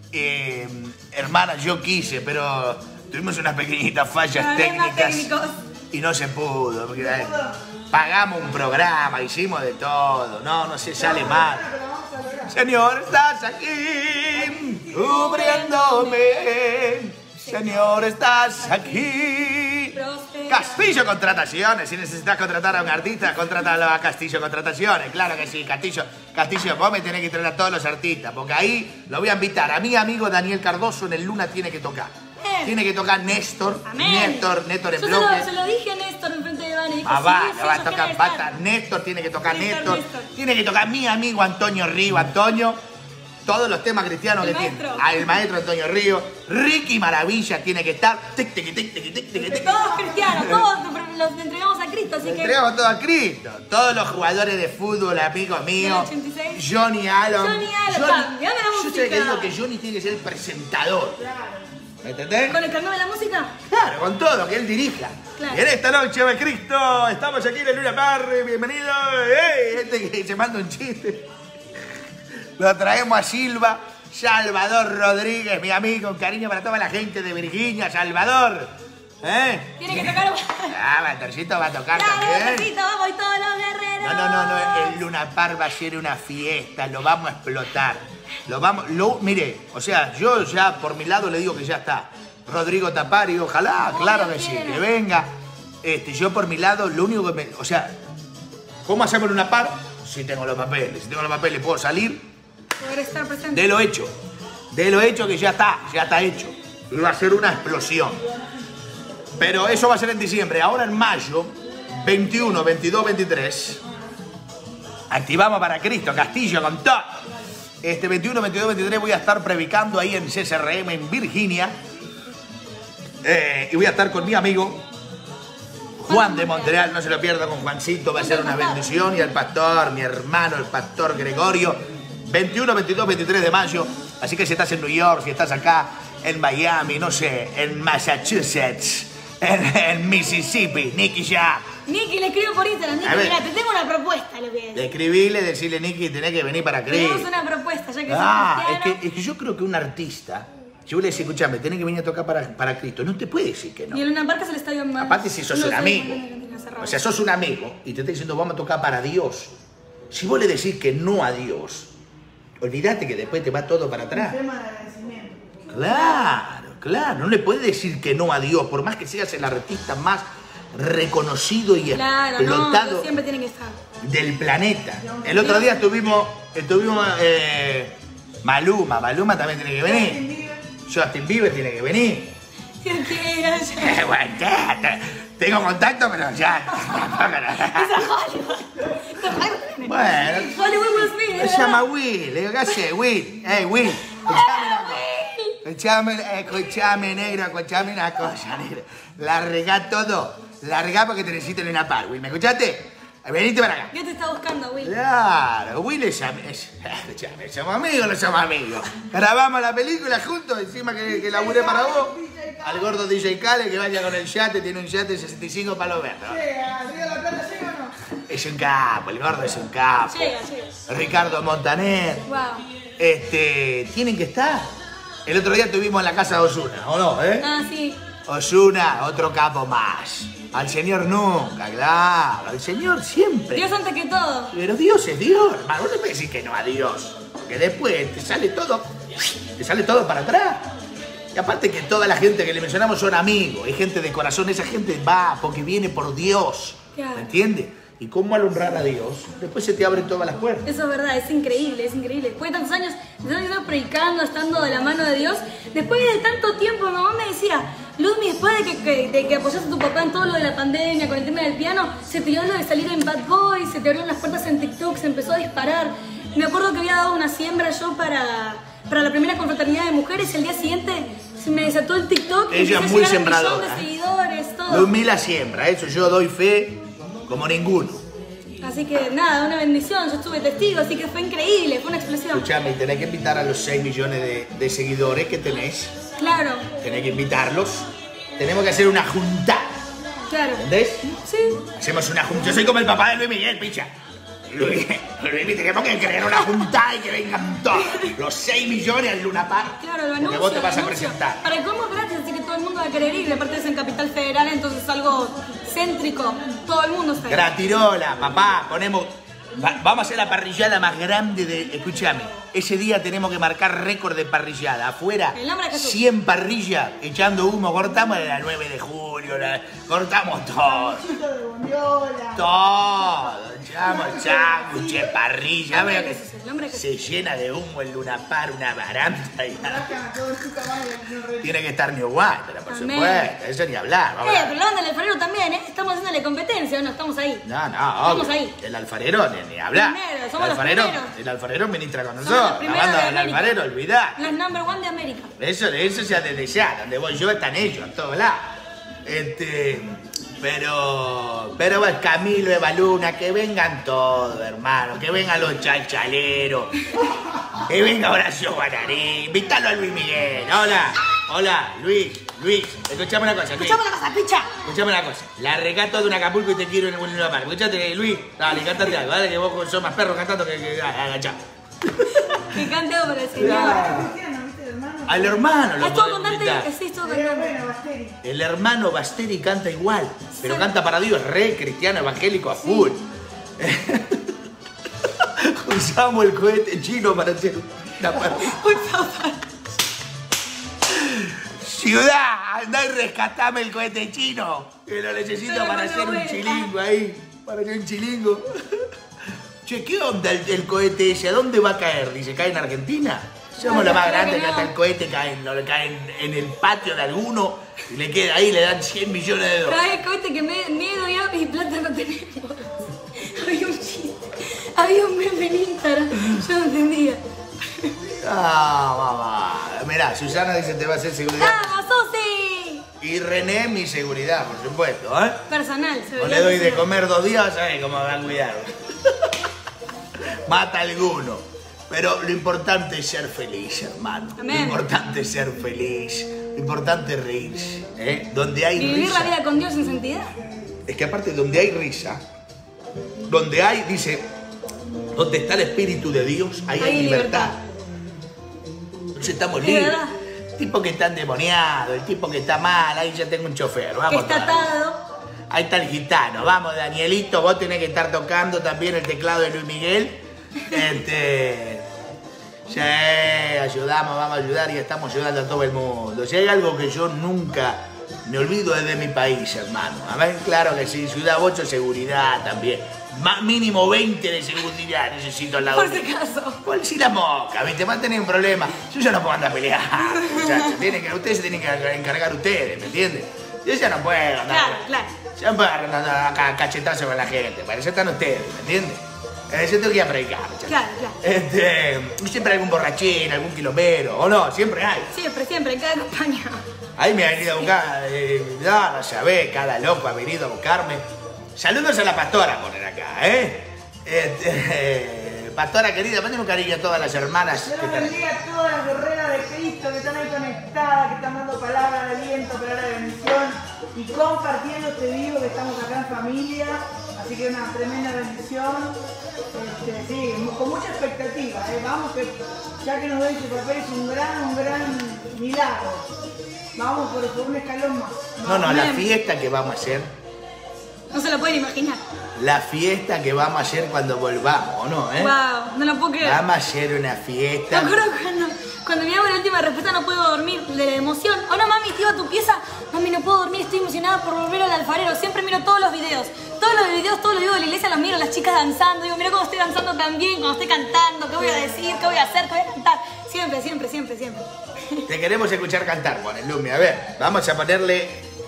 Hermana, yo quise, pero tuvimos unas pequeñitas fallas técnicas. Y no se pudo. Porque, pagamos un programa, hicimos de todo. No se sale mal. Señor, estás aquí, cubriéndome. Señor, estás aquí. Castillo Contrataciones. Si necesitas contratar a un artista, contrátalo a Castillo Contrataciones. Claro que sí, Castillo, vos me tenés que traer a todos los artistas, porque ahí lo voy a invitar. A mi amigo Daniel Cardoso en el Luna tiene que tocar. Tiene que tocar Néstor. Amén. Néstor en Yo bloque. se lo dije a Néstor enfrente de Vane. Va a tocar pata. Néstor tiene que tocar Néstor. Tiene que tocar mi amigo Antonio Río. Antonio, todos los temas cristianos que tiene. El maestro Antonio Río. Ricky Maravilla tiene que estar. Todos cristianos, todos los entregamos a Cristo, así que. Entregamos todo a Cristo. Todos los jugadores de fútbol, amigos míos. 86. Johnny Allen. Cambiame la Yo música. te digo que Johnny tiene que ser el presentador. ¿Me entendés? ¿Con el cambiame la música? Claro, con todo, que él dirija. Claro. Y en esta noche de Cristo, estamos aquí en el Luna Park, bienvenido. Gente que se manda un chiste. Lo traemos a Silva, Salvador Rodríguez, mi amigo, un cariño para toda la gente de Virginia, Salvador. Tiene que tocar. Batorcito va a tocar Dale, también. Batorcito, vamos y todos los guerreros. No, el Luna Park va a ser una fiesta, lo vamos a explotar. Mire, o sea, yo ya por mi lado le digo que ya está. Rodrigo Tapari, ojalá, claro que sí, que venga. Yo por mi lado, lo único que o sea, ¿cómo hacemos el Luna Park? Si tengo los papeles, puedo salir. Poder estar presente. De lo hecho que ya está hecho. Y va a ser una explosión. Pero eso va a ser en diciembre. Ahora en mayo, 21, 22, 23, activamos para Cristo, Castillo con todo. 21, 22, 23 voy a estar predicando ahí en CSRM en Virginia. Y voy a estar con mi amigo Juan de Montreal, no se lo pierda con Juancito, va a ser una bendición. Y el pastor, mi hermano, el pastor Gregorio. 21, 22, 23 de mayo. Así que si estás en New York, si estás acá en Miami, no sé, en Massachusetts, en Mississippi, Nicky ya. Nicky, le escribo por Instagram. Nicky, mira, te tengo una propuesta, lo que es. Escribile, decirle, Nicky, tenés que venir para Cristo. Tenemos una propuesta, ya que es que yo creo que un artista, si vos le decís, escuchame, tenés que venir a tocar para Cristo, no te puede decir que no. Y en Luna Park es el estadio más. Aparte, si sos un amigo, o sea, sos un amigo y te está diciendo, vamos a tocar para Dios. Si vos le decís que no a Dios, olvídate que después te va todo para atrás. Tema de agradecimiento. Claro, no le puedes decir que no a Dios, por más que seas el artista más reconocido y explotado siempre tiene que estar del planeta. El otro día estuvimos Maluma también tiene que venir. Justin Bieber tiene que venir. Bueno, tengo contacto, pero ya. Bueno, Hollywood Will Smith. Se llama Will. Le digo, ¿qué hace? Will. Hey, Will. Escuchame, negro, escuchame una cosa, negro. Largá todo. Largá porque te necesito en una par, Will. ¿Me escuchaste? Venite para acá. ¿Qué te está buscando, Will? Claro, Will escuchame, somos amigos o no somos amigos. Grabamos la película juntos, encima que laburé para vos. Al gordo DJ Kale que vaya con el yate, tiene un yate 65 palos verdes. ¿Arriba la plata llega o no? Es un capo, el gordo es un capo. Llega. Ricardo Montaner. Wow. Tienen que estar. El otro día estuvimos en la casa de Ozuna, ¿o no? Ah, sí. Ozuna, otro capo más. Al señor nunca, claro. Al señor siempre. Dios antes que todo. Pero Dios es Dios, hermano. No te puedes decir que no a Dios. Porque después te sale todo para atrás. Y aparte que toda la gente que le mencionamos son amigos. Hay gente de corazón. Esa gente va porque viene por Dios. Claro. ¿Me entiendes? Y cómo al honrar a Dios, después se te abren todas las puertas. Eso es verdad, es increíble, es increíble. Después de tantos años predicando, estando de la mano de Dios, después de tanto tiempo, mi mamá me decía, Ludmi, después de que apoyaste a tu papá en todo lo de la pandemia, con el tema del piano, se te dio lo de salir en Bad Boys, se te abrieron las puertas en TikTok, se empezó a disparar. Me acuerdo que había dado una siembra yo para la primera confraternidad de mujeres y el día siguiente se me desató el TikTok. Ella es muy sembradora. De seguidores, todo. Ludmi la siembra, eso yo doy fe como ninguno. Así que nada, una bendición, yo estuve testigo, así que fue increíble, fue una explosión. Escuchame, tenés que invitar a los 6 millones de seguidores que tenés. Claro. Tenés que invitarlos. Tenemos que hacer una junta. Claro. ¿Entendés? Sí. Hacemos una junta. Yo soy como el papá de Luis Miguel, picha. Luis, tenemos que crear una junta y que vengan todos. Los 6 millones al Luna Park. Claro, lo porque anuncio. vos te vas a anuncio. presentar. Para el combo gratis, así que todo el mundo va a querer ir. Aparte es en Capital Federal, entonces es algo céntrico. Todo el mundo está ahí. Gratirola, papá, ponemos... Vamos a hacer la parrillada más grande de... Escúchame, ese día tenemos que marcar récord de parrillada. Afuera, El nombre de Jesús. 100 parrillas echando humo. Cortamos la 9 de julio, cortamos todo. De bondiola. Todo. Echamos sándwiches, parrilla. El nombre Veo de que Jesús, el nombre de se llena de humo el Luna Park, una baranda. Y Rascan a todo el azúcar más y no tiene que estar New Water, por Amén. supuesto. Eso ni hablar. Vamos a pero la banda del alfarero también, ¿eh? Estamos haciéndole competencia, ¿no? Estamos ahí. No, Estamos obvio. ahí. El alfarero ni hablar. Primero, somos los primeros. El alfarero ministra con Somos nosotros. los La primeros banda de del América. alfarero, olvidá. Los number one de América. Eso ya desde ya, donde voy yo están ellos, a todos lados. Pero bueno, Camilo, Eva Luna, que vengan todos, hermano, que vengan los chalchaleros, que venga Horacio Guaraní, invítalo a Luis Miguel. Hola, Luis, escuchame una cosa, Luis. Escuchame la cosa, picha. Escuchame una cosa, la regato de un Acapulco y te quiero en una mar. Escuchate, Luis, dale, cántate algo, dale, que vos sos más perro cantando que agachá. Que cante para el Señor. Cristiano, ¿viste, hermano? Al hermano lo Estuvo podemos cantante, invitar. sí, estuvo Era cantante. bueno, Basteri. El hermano Basteri canta igual, pero Sí. canta para Dios, re cristiano, evangélico a full. Usamos el cohete chino para hacer una partida. Ciudad, andá y rescatame el cohete chino, que lo necesito Pero para cuando hacer un vuelva. chilingo ahí, para hacer un chilingo. Che, ¿qué onda el cohete ese? ¿A dónde va a caer? Dice, ¿cae en Argentina? Somos la más creo grande que que hasta no. el cohete cae en el patio de alguno y le queda ahí, le dan 100 millones de dólares. Cada vez cohete que miedo y plata no tenemos. Había un chiste. Había un meme en Instagram. Yo no entendía. Ah, mamá. Mirá, Susana dice te va a hacer seguridad. ¡Vamos, Susi! Y René, mi seguridad, por supuesto, ¿eh? Personal, se No veía le doy de personal. comer 2 días, ¿sabes cómo me va a cuidar? Mata a alguno. Pero lo importante es ser feliz, hermano. Amén. Lo importante es ser feliz. Lo importante es reírse. ¿Eh? Donde hay Vivir risa. la vida con Dios en santidad. Es que aparte donde hay risa, donde hay, dice, donde está el Espíritu de Dios, ahí hay libertad. Entonces estamos Es libres. verdad. El tipo que está endemoniado, el tipo que está mal, ahí ya tengo un chofer. Que Vamos está todavía. atado. Ahí está el gitano. Vamos, Danielito, vos tenés que estar tocando también el teclado de Luis Miguel. Sí, ayudamos, vamos a ayudar y estamos ayudando a todo el mundo. Si hay algo que yo nunca me olvido es de mi país, hermano. A ver, claro que sí, Ciudad 8, seguridad también. Mínimo 20 de seguridad necesito al lado Por si mío. acaso. Por si la moca, ¿viste? Va a tener un problema. Yo ya no puedo andar a pelear, muchachos. Ustedes se tienen que encargar ustedes, ¿me entienden? Yo ya no puedo andar. Claro, claro. Ya no puedo andar acá cachetazo con la gente. Para eso están ustedes, ¿me entienden? Yo tengo que ir a predicar, muchachos. Claro. Siempre hay algún borrachín, algún quilombero, ¿o no? Siempre hay. Siempre, en cada campaña. Ahí me ha venido a buscar, no sabés, cada loco ha venido a buscarme. Saludos a la pastora, poner acá, pastora querida, manden un cariño a todas las hermanas. Dios bendiga a todas las guerreras de Cristo que están ahí conectadas, que están dando palabra de aliento, palabra de bendición y compartiendo este vivo que estamos acá en familia. Así que una tremenda bendición. Sí, con mucha expectativa. Vamos, que ya que nos doy ese papel es un gran milagro. Vamos por un escalón más. No, la fiesta que vamos a hacer. No se lo pueden imaginar. La fiesta que vamos a hacer cuando volvamos, ¿no? Wow, no lo puedo creer. Vamos a hacer una fiesta. Me acuerdo cuando me hago la última respuesta no puedo dormir de la emoción. Oh no, mami, te iba a tu pieza. Mami, no puedo dormir, estoy emocionada por volver al alfarero. Siempre miro todos los videos. Todos los videos de la iglesia los miro, las chicas danzando. Digo, mira cómo estoy danzando tan bien, cuando estoy cantando. ¿Qué voy a decir? ¿Qué voy a hacer? ¿Qué voy a cantar? Siempre. Te queremos escuchar cantar, Juan Lumi. A ver, vamos a ponerle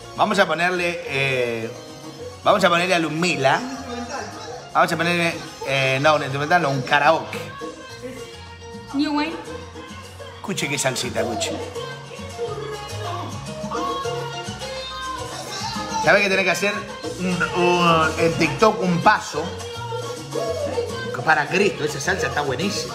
a Lumila. Vamos a ponerle, no, un instrumental, no, un karaoke. New Wayne. Escuche qué salsita, escuche. ¿Sabes que tenés que hacer en TikTok un paso para Cristo? Esa salsa está buenísima.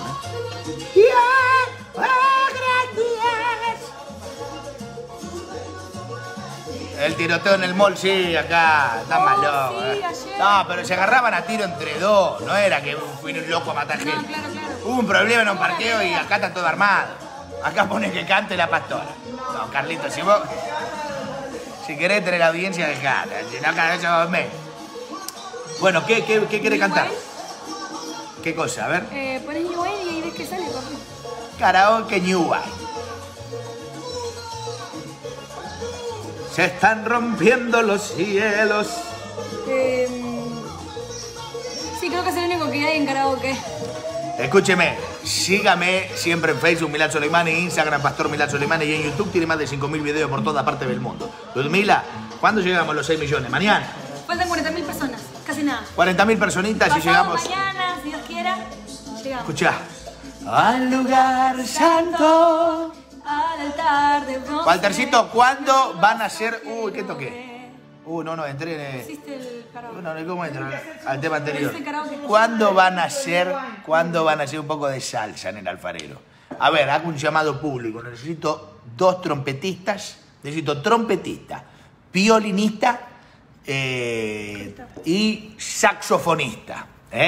El tiroteo en el mall, sí, acá, está más loco. Sí, no, pero se agarraban a tiro entre dos, no era que fui un loco a matar gente. No, claro. Hubo un problema en un parqueo y acá está todo armado. Acá pone que cante la pastora. No, Carlitos, si querés tener la audiencia, dejate. Si no, cada vez me. Bueno, ¿qué querés cantar? ¿Qué cosa? A ver. Pones New Wayne y ahí ves que sale, papi. Karaoke New Wayne. Se están rompiendo los cielos. Sí, creo que es el único que hay en karaoke. Escúcheme, sígame siempre en Facebook, Milad Soleimani, Instagram, Pastor Milad Soleimani, y en YouTube tiene más de 5.000 videos por toda parte del mundo. Ludmila, ¿cuándo llegamos a los 6 millones? ¿Mañana? Faltan 40.000 personas, casi nada. 40.000 personitas y llegamos. Mañana, si Dios quiera, llegamos. Escuchá. Al lugar santo. Al altar de bronce. Waltercito, ¿cuándo van a ser? Uy, ¿qué toqué? No, entré en... Hiciste el karaoke. No, ¿cómo entro? Al tema anterior. Hiciste karaoke. ¿Cuándo van a hacer un poco de salsa en el alfarero? A ver, hago un llamado público. Necesito 2 trompetistas. Necesito trompetista, violinista y saxofonista.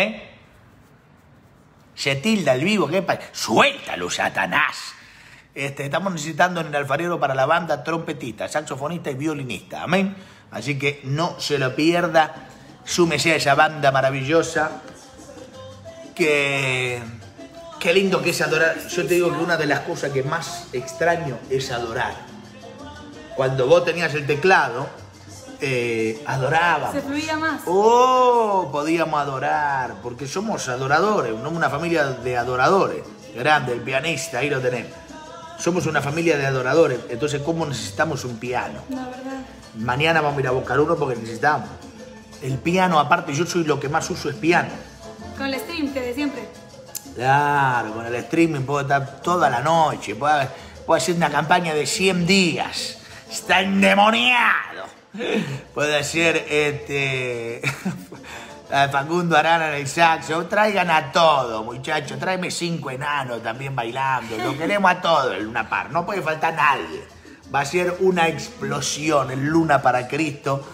Se tilda el vivo, ¿qué pasa? Suéltalo, Satanás. Estamos necesitando en el alfarero para la banda trompetista, saxofonista y violinista. Amén. Así que no se lo pierda. Súmese a esa banda maravillosa. Qué lindo que es adorar. Yo te digo que una de las cosas que más extraño es adorar. Cuando vos tenías el teclado, adorábamos. Se fluía más. Podíamos adorar, porque somos adoradores, una familia de adoradores. Grande, el pianista, ahí lo tenés. Somos una familia de adoradores, entonces ¿cómo necesitamos un piano? La verdad. Mañana vamos a ir a buscar uno porque necesitamos. El piano, aparte, yo soy lo que más uso es piano. Con el stream de siempre. Claro, con el streaming puedo estar toda la noche, puedo hacer una campaña de 100 días. Está endemoniado. Puedo hacer Facundo Arana en el saxo. Traigan a todo, muchachos. Tráeme 5 enanos también bailando. Lo queremos a todo el Luna Park. No puede faltar nadie. Va a ser una explosión el Luna para Cristo.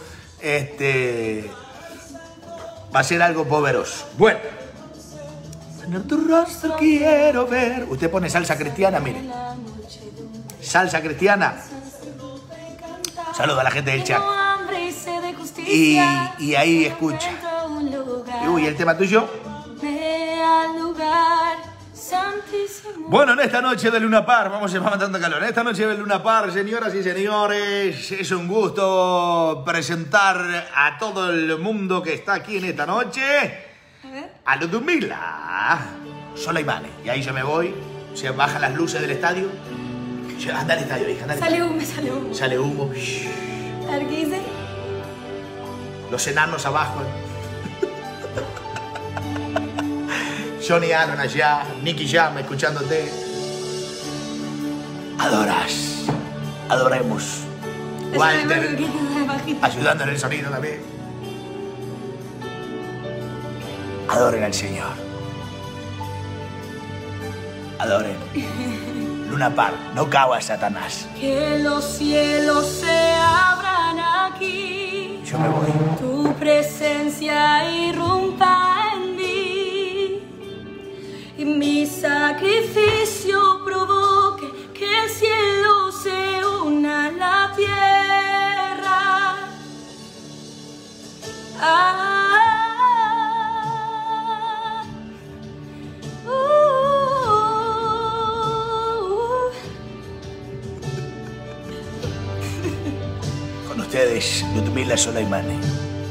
Va a ser algo poderoso. Bueno. En tu rostro quiero ver. Usted pone salsa cristiana, mire. Salsa cristiana. Saludo a la gente del chat. Y ahí escucha. Uy, ¿el tema tuyo? Bueno, en esta noche de Luna Park, vamos a ir matando calor. En esta noche de Luna Park, señoras y señores, es un gusto presentar a todo el mundo que está aquí en esta noche a Ludmila Soleimani. Y ahí yo me voy, se bajan las luces del estadio. Anda al estadio, hija, anda al estadio. Sale humo. Sale humo. A ver qué dice. Los enanos abajo. Johnny Allen allá, Nicky Jam escuchándote. Adoras, adoremos. Walter, ayudando en el sonido también. Adoren al Señor. Adoren. Luna Park, no caua Satanás. Que los cielos se abran aquí. Yo me voy. Tu presencia irrumpa en mí. Y mi sacrificio provoque que el cielo se una a la tierra. Con ustedes, Ludmila Sulaimani.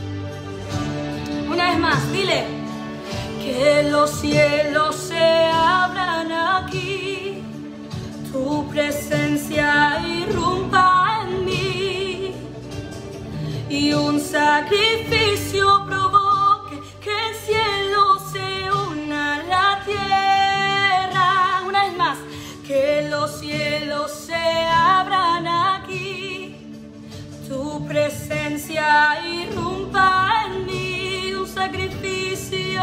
Una vez más, dile. Que los cielos se abran aquí. Tu presencia irrumpa en mí. Y un sacrificio provoque que el cielo se una a la tierra. Una vez más. Que los cielos se abran aquí. Tu presencia irrumpa en mí. Un sacrificio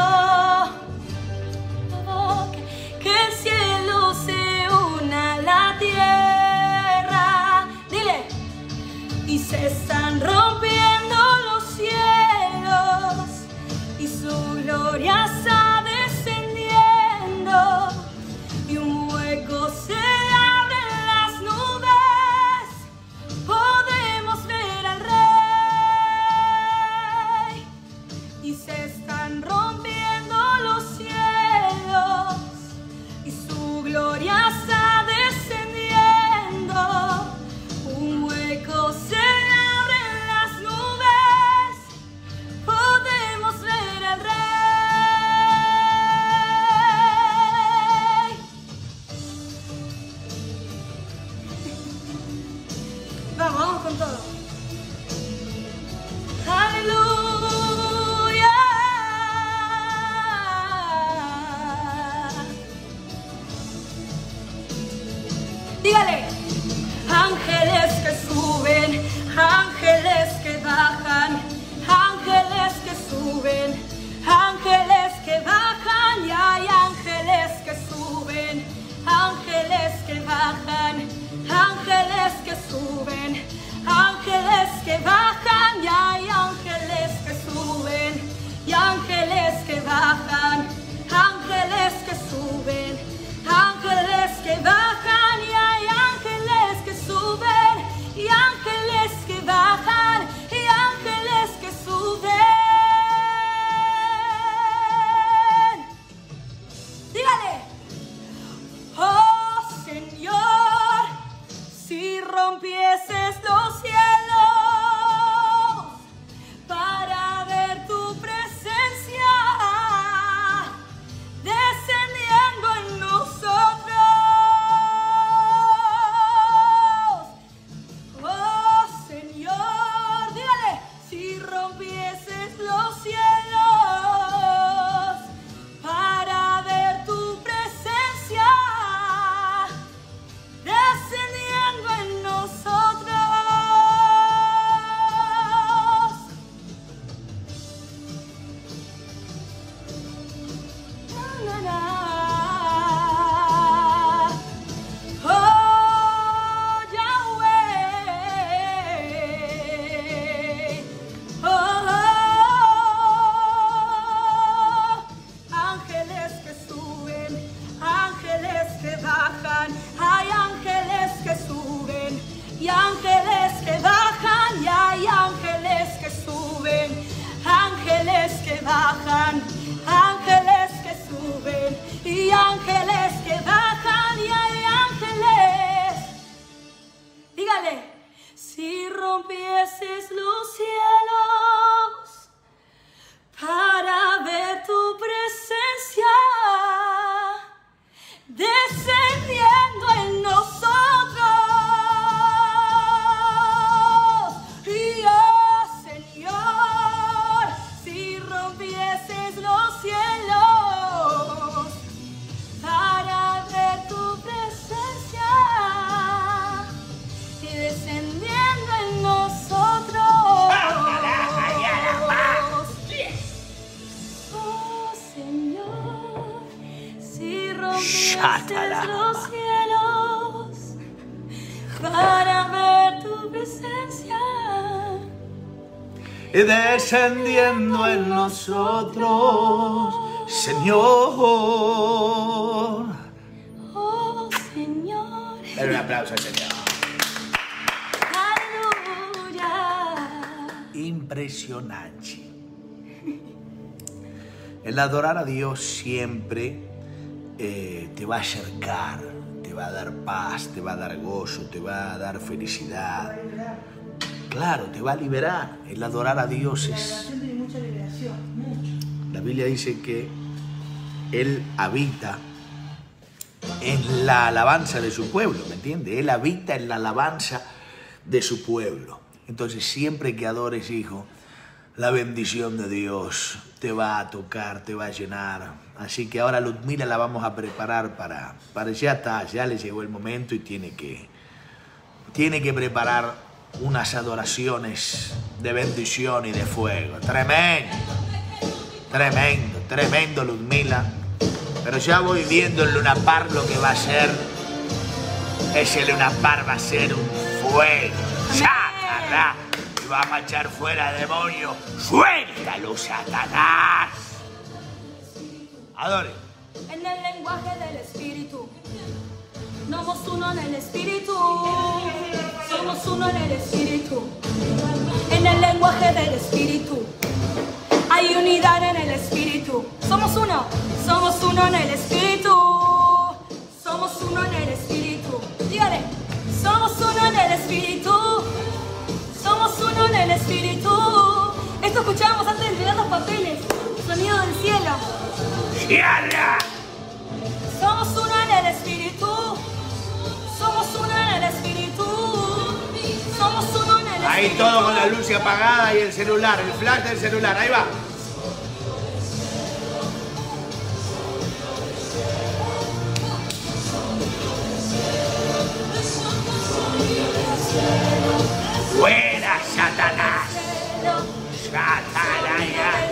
provoque que el cielo se una a la tierra. Dile. Y se están rompiendo los cielos y su gloria está descendiendo y un hueco se abre en las nubes. Podemos ver al Rey y se están rompiendo los cielos y su gloria está descendiendo. Un hueco se abre en las nubes. Podemos ver al Rey. Vamos, vamos con todo. Aleluya. Dígale. Ángeles que suben, ángeles que bajan, ángeles que suben, ángeles que bajan, y hay ángeles que suben, ángeles que bajan, ángeles que suben, ángeles que bajan, y hay ángeles que suben, y ángeles que bajan, ángeles que suben, ángeles que bajan, y hay ángeles que suben, y ángeles que bajan, y ángeles que suben. Dígale. Oh Señor, si rompieses los cielos para ver tu presencia descendiendo en nosotros. Oh Señor, dígale, si rompieses los cielos para ver tu presencia descendiendo en nosotros. Na, na, na. Oh Yahweh. Oh, ángeles que suben, ángeles que bajan, hay ángeles que suben y ángeles que bajan, y hay ángeles que suben, ángeles que bajan, ángeles que suben y ángeles que bajan, y hay ángeles. Dígale, si rompieses los cielos para ver tu presencia descendiendo en nosotros. Y oh Señor, si rompieses los cielos desde los cielos para ver tu presencia y descendiendo en nosotros, Señor. Oh Señor. Dale un aplauso al Señor. Aleluya. Impresionante. El adorar a Dios siempre te va a acercar, te va a dar paz, te va a dar gozo, te va a dar felicidad. Claro, te va a liberar. El adorar a Dios La es... adoración tiene mucha liberación, mucho. La Biblia dice que Él habita en la alabanza de su pueblo, ¿me entiendes? Él habita en la alabanza de su pueblo. Entonces, siempre que adores, hijo, la bendición de Dios te va a tocar, te va a llenar. Así que ahora Ludmila la vamos a preparar para ya está, ya le llegó el momento y tiene que preparar unas adoraciones de bendición y de fuego. Tremendo, tremendo, tremendo, Ludmila. Pero ya voy viendo en Luna Park lo que va a ser. Ese Luna Park va a ser un fuego. ¡Satanás! Y vamos a echar fuera, demonio. ¡Suéltalo, Satanás! Adore. En el lenguaje del Espíritu. Somos uno en el Espíritu. Somos uno en el Espíritu. En el lenguaje del Espíritu. Hay unidad en el Espíritu. Somos uno. Somos uno en el Espíritu. Somos uno en el Espíritu. Dígale. Somos uno en el Espíritu. Somos uno en el Espíritu. Esto escuchábamos antes de entregar los papeles. Sonido del cielo. ¡Cierra! Somos uno en el Espíritu. Somos uno en el Espíritu. Somos uno en el Espíritu. Ahí todo con la luz apagada y el celular, el flash del celular. Ahí va. ¡Fuera, Satanás! ¡Satanás!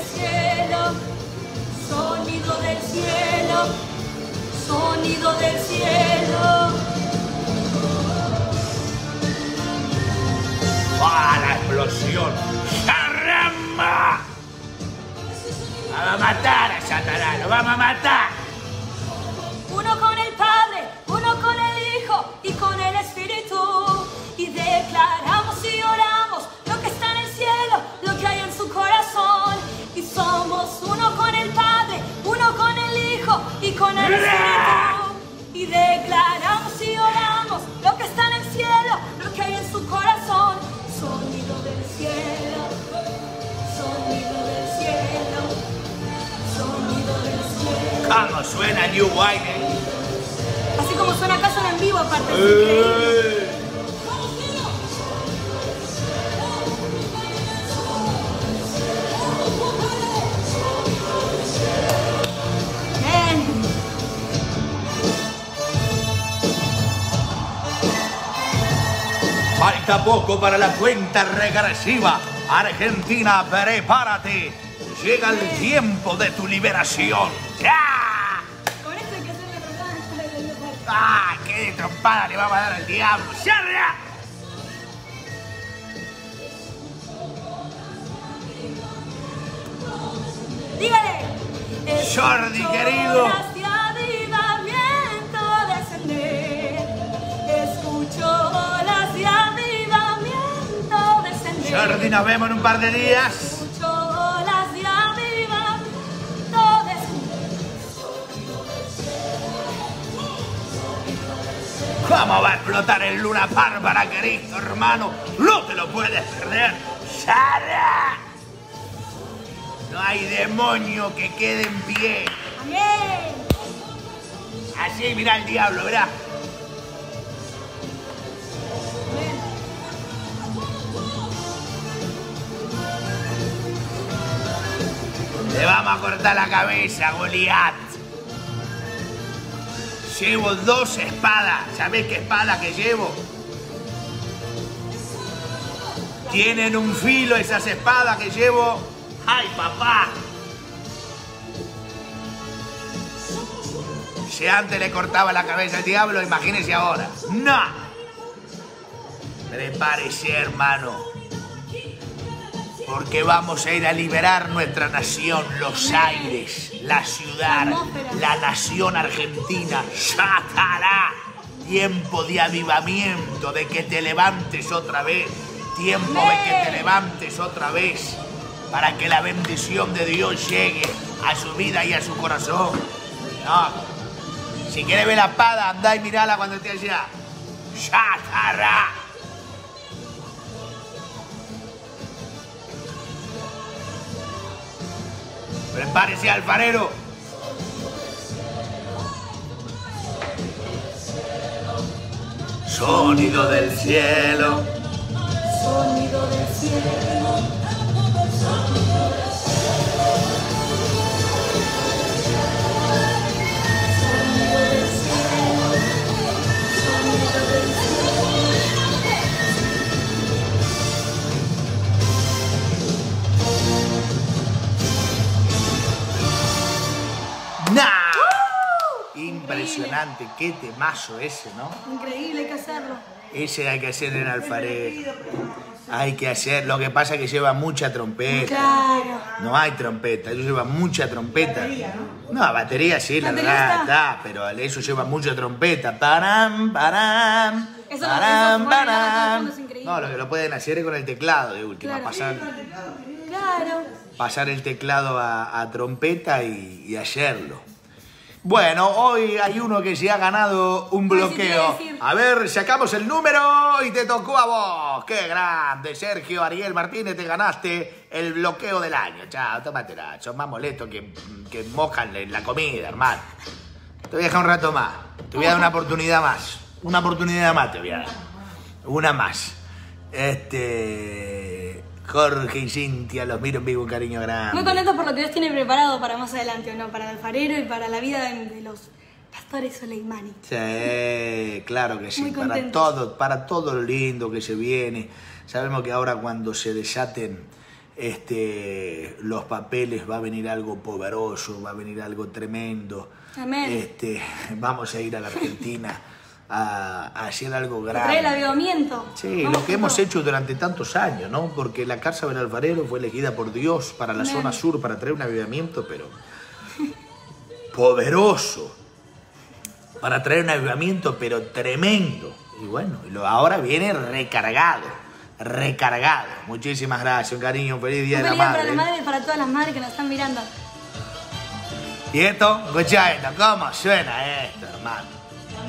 Sonido del cielo, sonido del cielo. ¡Ah, la explosión! ¡Caramba! ¡Vamos a matar a Satanás! ¡Lo vamos a matar! Uno con el Padre, uno con el Hijo y con el Espíritu. Y declaramos y oramos lo que está en el cielo, lo que hay en su corazón. Y somos uno con el Padre, uno con el Hijo y con el Espíritu. Y declaramos y oramos lo que está en el cielo, lo que hay en su corazón. Sonido del cielo, sonido del cielo, sonido del cielo. ¿Cómo suena New Wine? Así como suena acá, suena en vivo, aparte. Es increíble. Falta poco para la cuenta regresiva. Argentina, prepárate. Llega el tiempo de tu liberación. ¡Ya! Con esto hay que hacer la trompada. ¡Ah! ¡Qué de trompada le vamos a dar al diablo! ¡Cierra! Dígale. Jordi, querido. Jordi, nos vemos en un par de días. Escucho olas de avivamiento descender. ¿Cómo va a explotar el Luna Park para Cristo, hermano? No te lo puedes perder. ¡Sara! No hay demonio que quede en pie. Amén. Así, mirá el diablo, verá. Le vamos a cortar la cabeza, Goliat. Llevo 2 espadas. ¿Sabés qué espada que llevo? Tienen un filo esas espadas que llevo. ¡Ay, papá! Si antes le cortaba la cabeza al diablo, imagínese ahora. ¡No! Prepárese, hermano. Porque vamos a ir a liberar nuestra nación, los aires, la ciudad, la nación argentina. ¡Satará! Tiempo de avivamiento, de que te levantes otra vez. Tiempo de que te levantes otra vez. Para que la bendición de Dios llegue a su vida y a su corazón. No. Si quieres ver la espada, andá y mirala cuando esté allá. ¡Satará! Prepárese, alfarero. Sonido del cielo. Sonido del cielo. Impresionante, qué temazo ese, ¿no? Increíble, hay que hacerlo. Ese hay que hacer en alfarero. Hay que hacer, lo que pasa es que lleva mucha trompeta. Claro. No hay trompeta, eso lleva mucha trompeta. Batería, ¿no? No, batería sí, la verdad, está, pero eso lleva mucha trompeta. Param, param, Eso param, lo param. es increíble. No, lo que lo pueden hacer es con el teclado de última, Claro. pasar el teclado a trompeta y hacerlo. Bueno, hoy hay uno que se ha ganado un bloqueo. A ver, sacamos el número y te tocó a vos. ¡Qué grande! Sergio Ariel Martínez, te ganaste el bloqueo del año. Chao, tómatela. Son más molestos que mojan en la comida, hermano. Te voy a dejar un rato más. Te voy a dar una oportunidad más. Una oportunidad más te voy a dar. Una más. Jorge y Cintia, los miro en vivo, un cariño grande. Muy contento por lo que Dios tiene preparado para más adelante, ¿no? Para el alfarero y para la vida de los pastores Soleimani. Sí, claro que sí. Muy Para todo lo lindo que se viene. Sabemos que ahora cuando se desaten los papeles va a venir algo poderoso, va a venir algo tremendo. Amén. Vamos a ir a la Argentina a hacer algo grande. Trae el avivamiento. Sí, Vamos lo que hemos hecho durante tantos años, ¿no? Porque la Casa del Alfarero fue elegida por Dios para la zona sur, para traer un avivamiento, pero poderoso. Para traer un avivamiento, pero tremendo. Y bueno, ahora viene recargado. Muchísimas gracias, un cariño, un feliz día de la madre. Para la madre y para todas las madres que nos están mirando. ¿Y esto? Escucha esto, ¿cómo suena esto, hermano?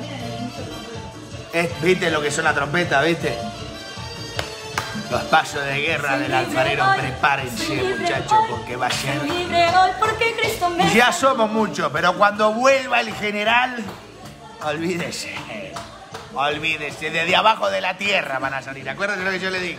¿Viste lo que son la trompeta, viste? Los pasos de guerra del alfarero, prepárense, muchachos, porque va a ser... Ya somos muchos, pero cuando vuelva el general, olvídese, desde abajo de la tierra van a salir. Acuérdate lo que yo le digo.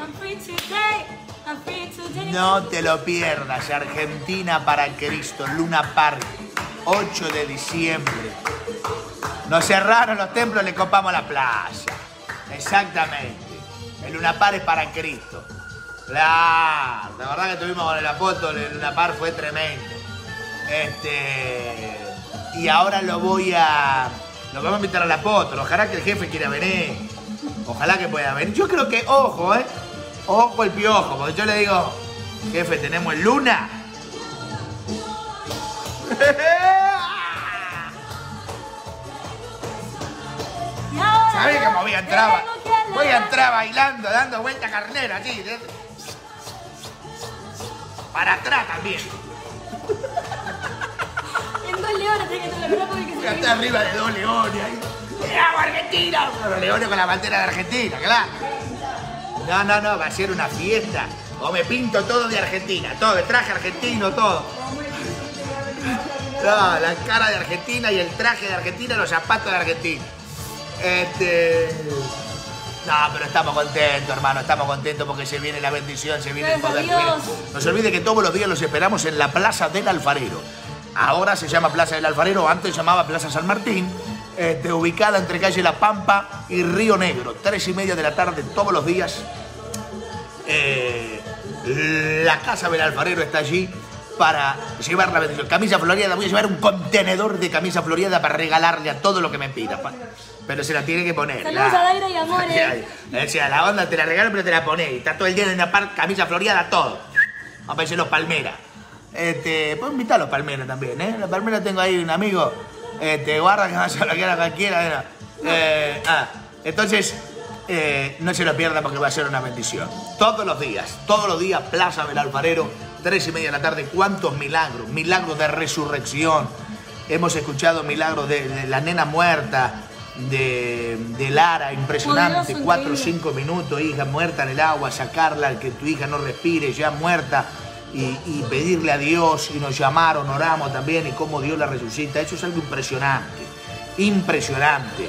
No te lo pierdas, Argentina para Cristo, Luna Park, 8 de diciembre. Nos cerraron los templos, le copamos la plaza. Exactamente. El Luna Park es para Cristo. Claro, la verdad que estuvimos con el apóstol, el Luna Park fue tremendo. Y ahora lo vamos a invitar al apóstol. Ojalá que el jefe quiera venir. Ojalá que pueda venir. Yo creo que, ojo, ojo el piojo, porque yo le digo, jefe, tenemos el Luna. ¿Sabés cómo voy a entrar? Voy a entrar bailando, dando vuelta carnera, así. Para atrás también. En 2 leones tenés que estar la porque Voy a estar arriba de 2 leones ahí. ¡Vamos, Argentina! Los leones con la bandera de Argentina, claro. No, va a ser una fiesta. O me pinto todo de Argentina, todo, el traje argentino, todo. No, la cara de Argentina y el traje de Argentina, los zapatos de Argentina. No, pero estamos contentos, hermano, estamos contentos porque se viene la bendición, se viene el poder. No se olvide que todos los días los esperamos en la Plaza del Alfarero. Ahora se llama Plaza del Alfarero, antes se llamaba Plaza San Martín, ubicada entre calle La Pampa y Río Negro, 3:30 de la tarde todos los días. La Casa del Alfarero está allí para llevar la bendición. Camisa floreada, voy a llevar un contenedor de camisa floreada para regalarle a todo lo que me pida. Pero se la tiene que poner. Saludos a Daira y Amores. O sea, la onda te la regalo, pero te la ponés. Está todo el día en una camisa floreada, todo. Vamos a parecer los Palmeras. Puedo invitar a los Palmeras también, ¿eh? Los Palmeras tengo ahí un amigo. Guarda que no se lo quiera cualquiera. Entonces, no se lo pierda porque va a ser una bendición. Todos los días, Plaza del Alfarero, 3:30 de la tarde. ¿Cuántos milagros? Milagros de resurrección. Hemos escuchado milagros de la nena muerta, de Lara, impresionante. 4 o 5 minutos, hija muerta en el agua, sacarla, que tu hija no respire, ya muerta. Y pedirle a Dios, y nos llamaron, oramos también, y cómo Dios la resucita. Eso es algo impresionante, impresionante.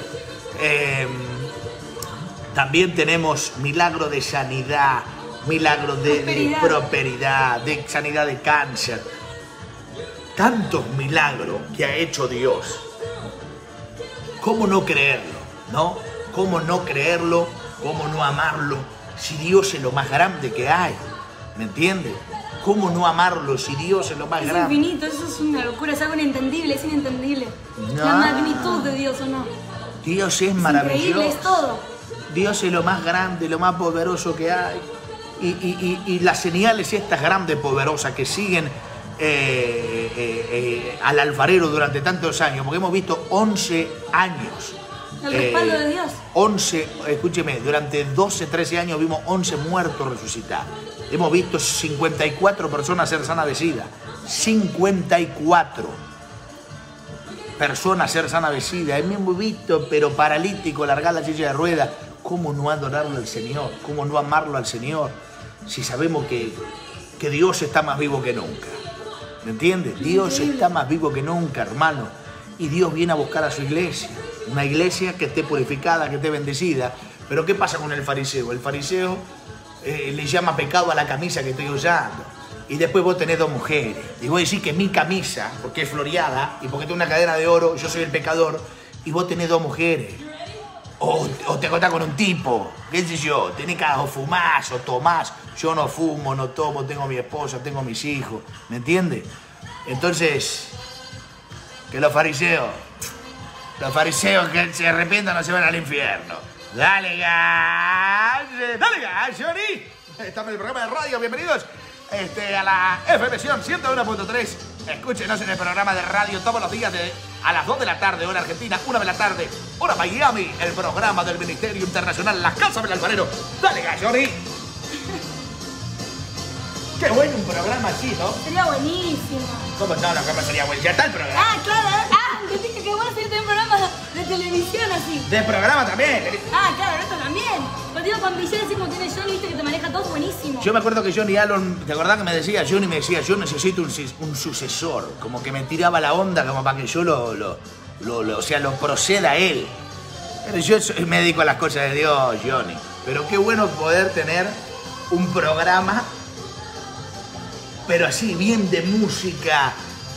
También tenemos milagro de sanidad, milagro de prosperidad, de sanidad de cáncer. Tantos milagros que ha hecho Dios. ¿Cómo no creerlo? ¿No? ¿Cómo no creerlo? ¿Cómo no amarlo? Si Dios es lo más grande que hay. ¿Me entiendes? ¿Cómo no amarlo si Dios es lo más grande? Es infinito, eso es una locura, es algo inentendible, es inentendible. No. La magnitud de Dios, ¿o no? Dios es maravilloso. Increíble, es todo. Dios es lo más grande, lo más poderoso que hay. Y las señales estas grandes, poderosas, que siguen al alfarero durante tantos años, porque hemos visto 11 años. El respaldo de Dios. 11, escúcheme, durante 12, 13 años vimos 11 muertos resucitar. Hemos visto 54 personas ser sanas de SIDA. 54 personas ser sanas de SIDA. Hemos visto, pero paralítico, largar la silla de ruedas. ¿Cómo no adorarlo al Señor? ¿Cómo no amarlo al Señor? Si sabemos que Dios está más vivo que nunca. ¿Me entiendes? Dios está más vivo que nunca, hermano. Y Dios viene a buscar a su iglesia. Una iglesia que esté purificada, que esté bendecida. Pero ¿qué pasa con el fariseo? El fariseo le llama pecado a la camisa que estoy usando. Y después vos tenés 2 mujeres. Y vos decís que mi camisa, porque es floreada y porque tengo una cadena de oro, yo soy el pecador. Y vos tenés 2 mujeres. O te acostás con un tipo, qué sé yo, tenés que o fumás o tomás. Yo no fumo, no tomo, tengo mi esposa, tengo mis hijos. ¿Me entiendes? Entonces, que los fariseos que se arrepientan no se van al infierno. Dale gas, Johnny. Estamos en el programa de radio, bienvenidos a la FM 101.3. Escúchenos en el programa de radio todos los días a las 2 de la tarde, hora Argentina, 1 de la tarde, hora Miami, el programa del Ministerio Internacional La Casa del Alfarero. Dale gas, Johnny. Qué bueno un programa así, ¿no? Sería buenísimo. ¿Cómo no? ¿Cómo sería bueno? Ya está el programa. Ah, claro. Te dije que bueno sería un programa de televisión así. ¿De programa también? Ah, claro, esto también. Contigo con Villena, así como tiene Johnny, viste que te maneja todo buenísimo. Yo me acuerdo que Johnny Allen, ¿te acordás que me decía? Johnny me decía, yo necesito un sucesor. Como que me tiraba la onda como para que yo lo proceda a él. Pero yo me dedico a las cosas de Dios, Johnny. Pero qué bueno poder tener un programa, pero así, bien de música,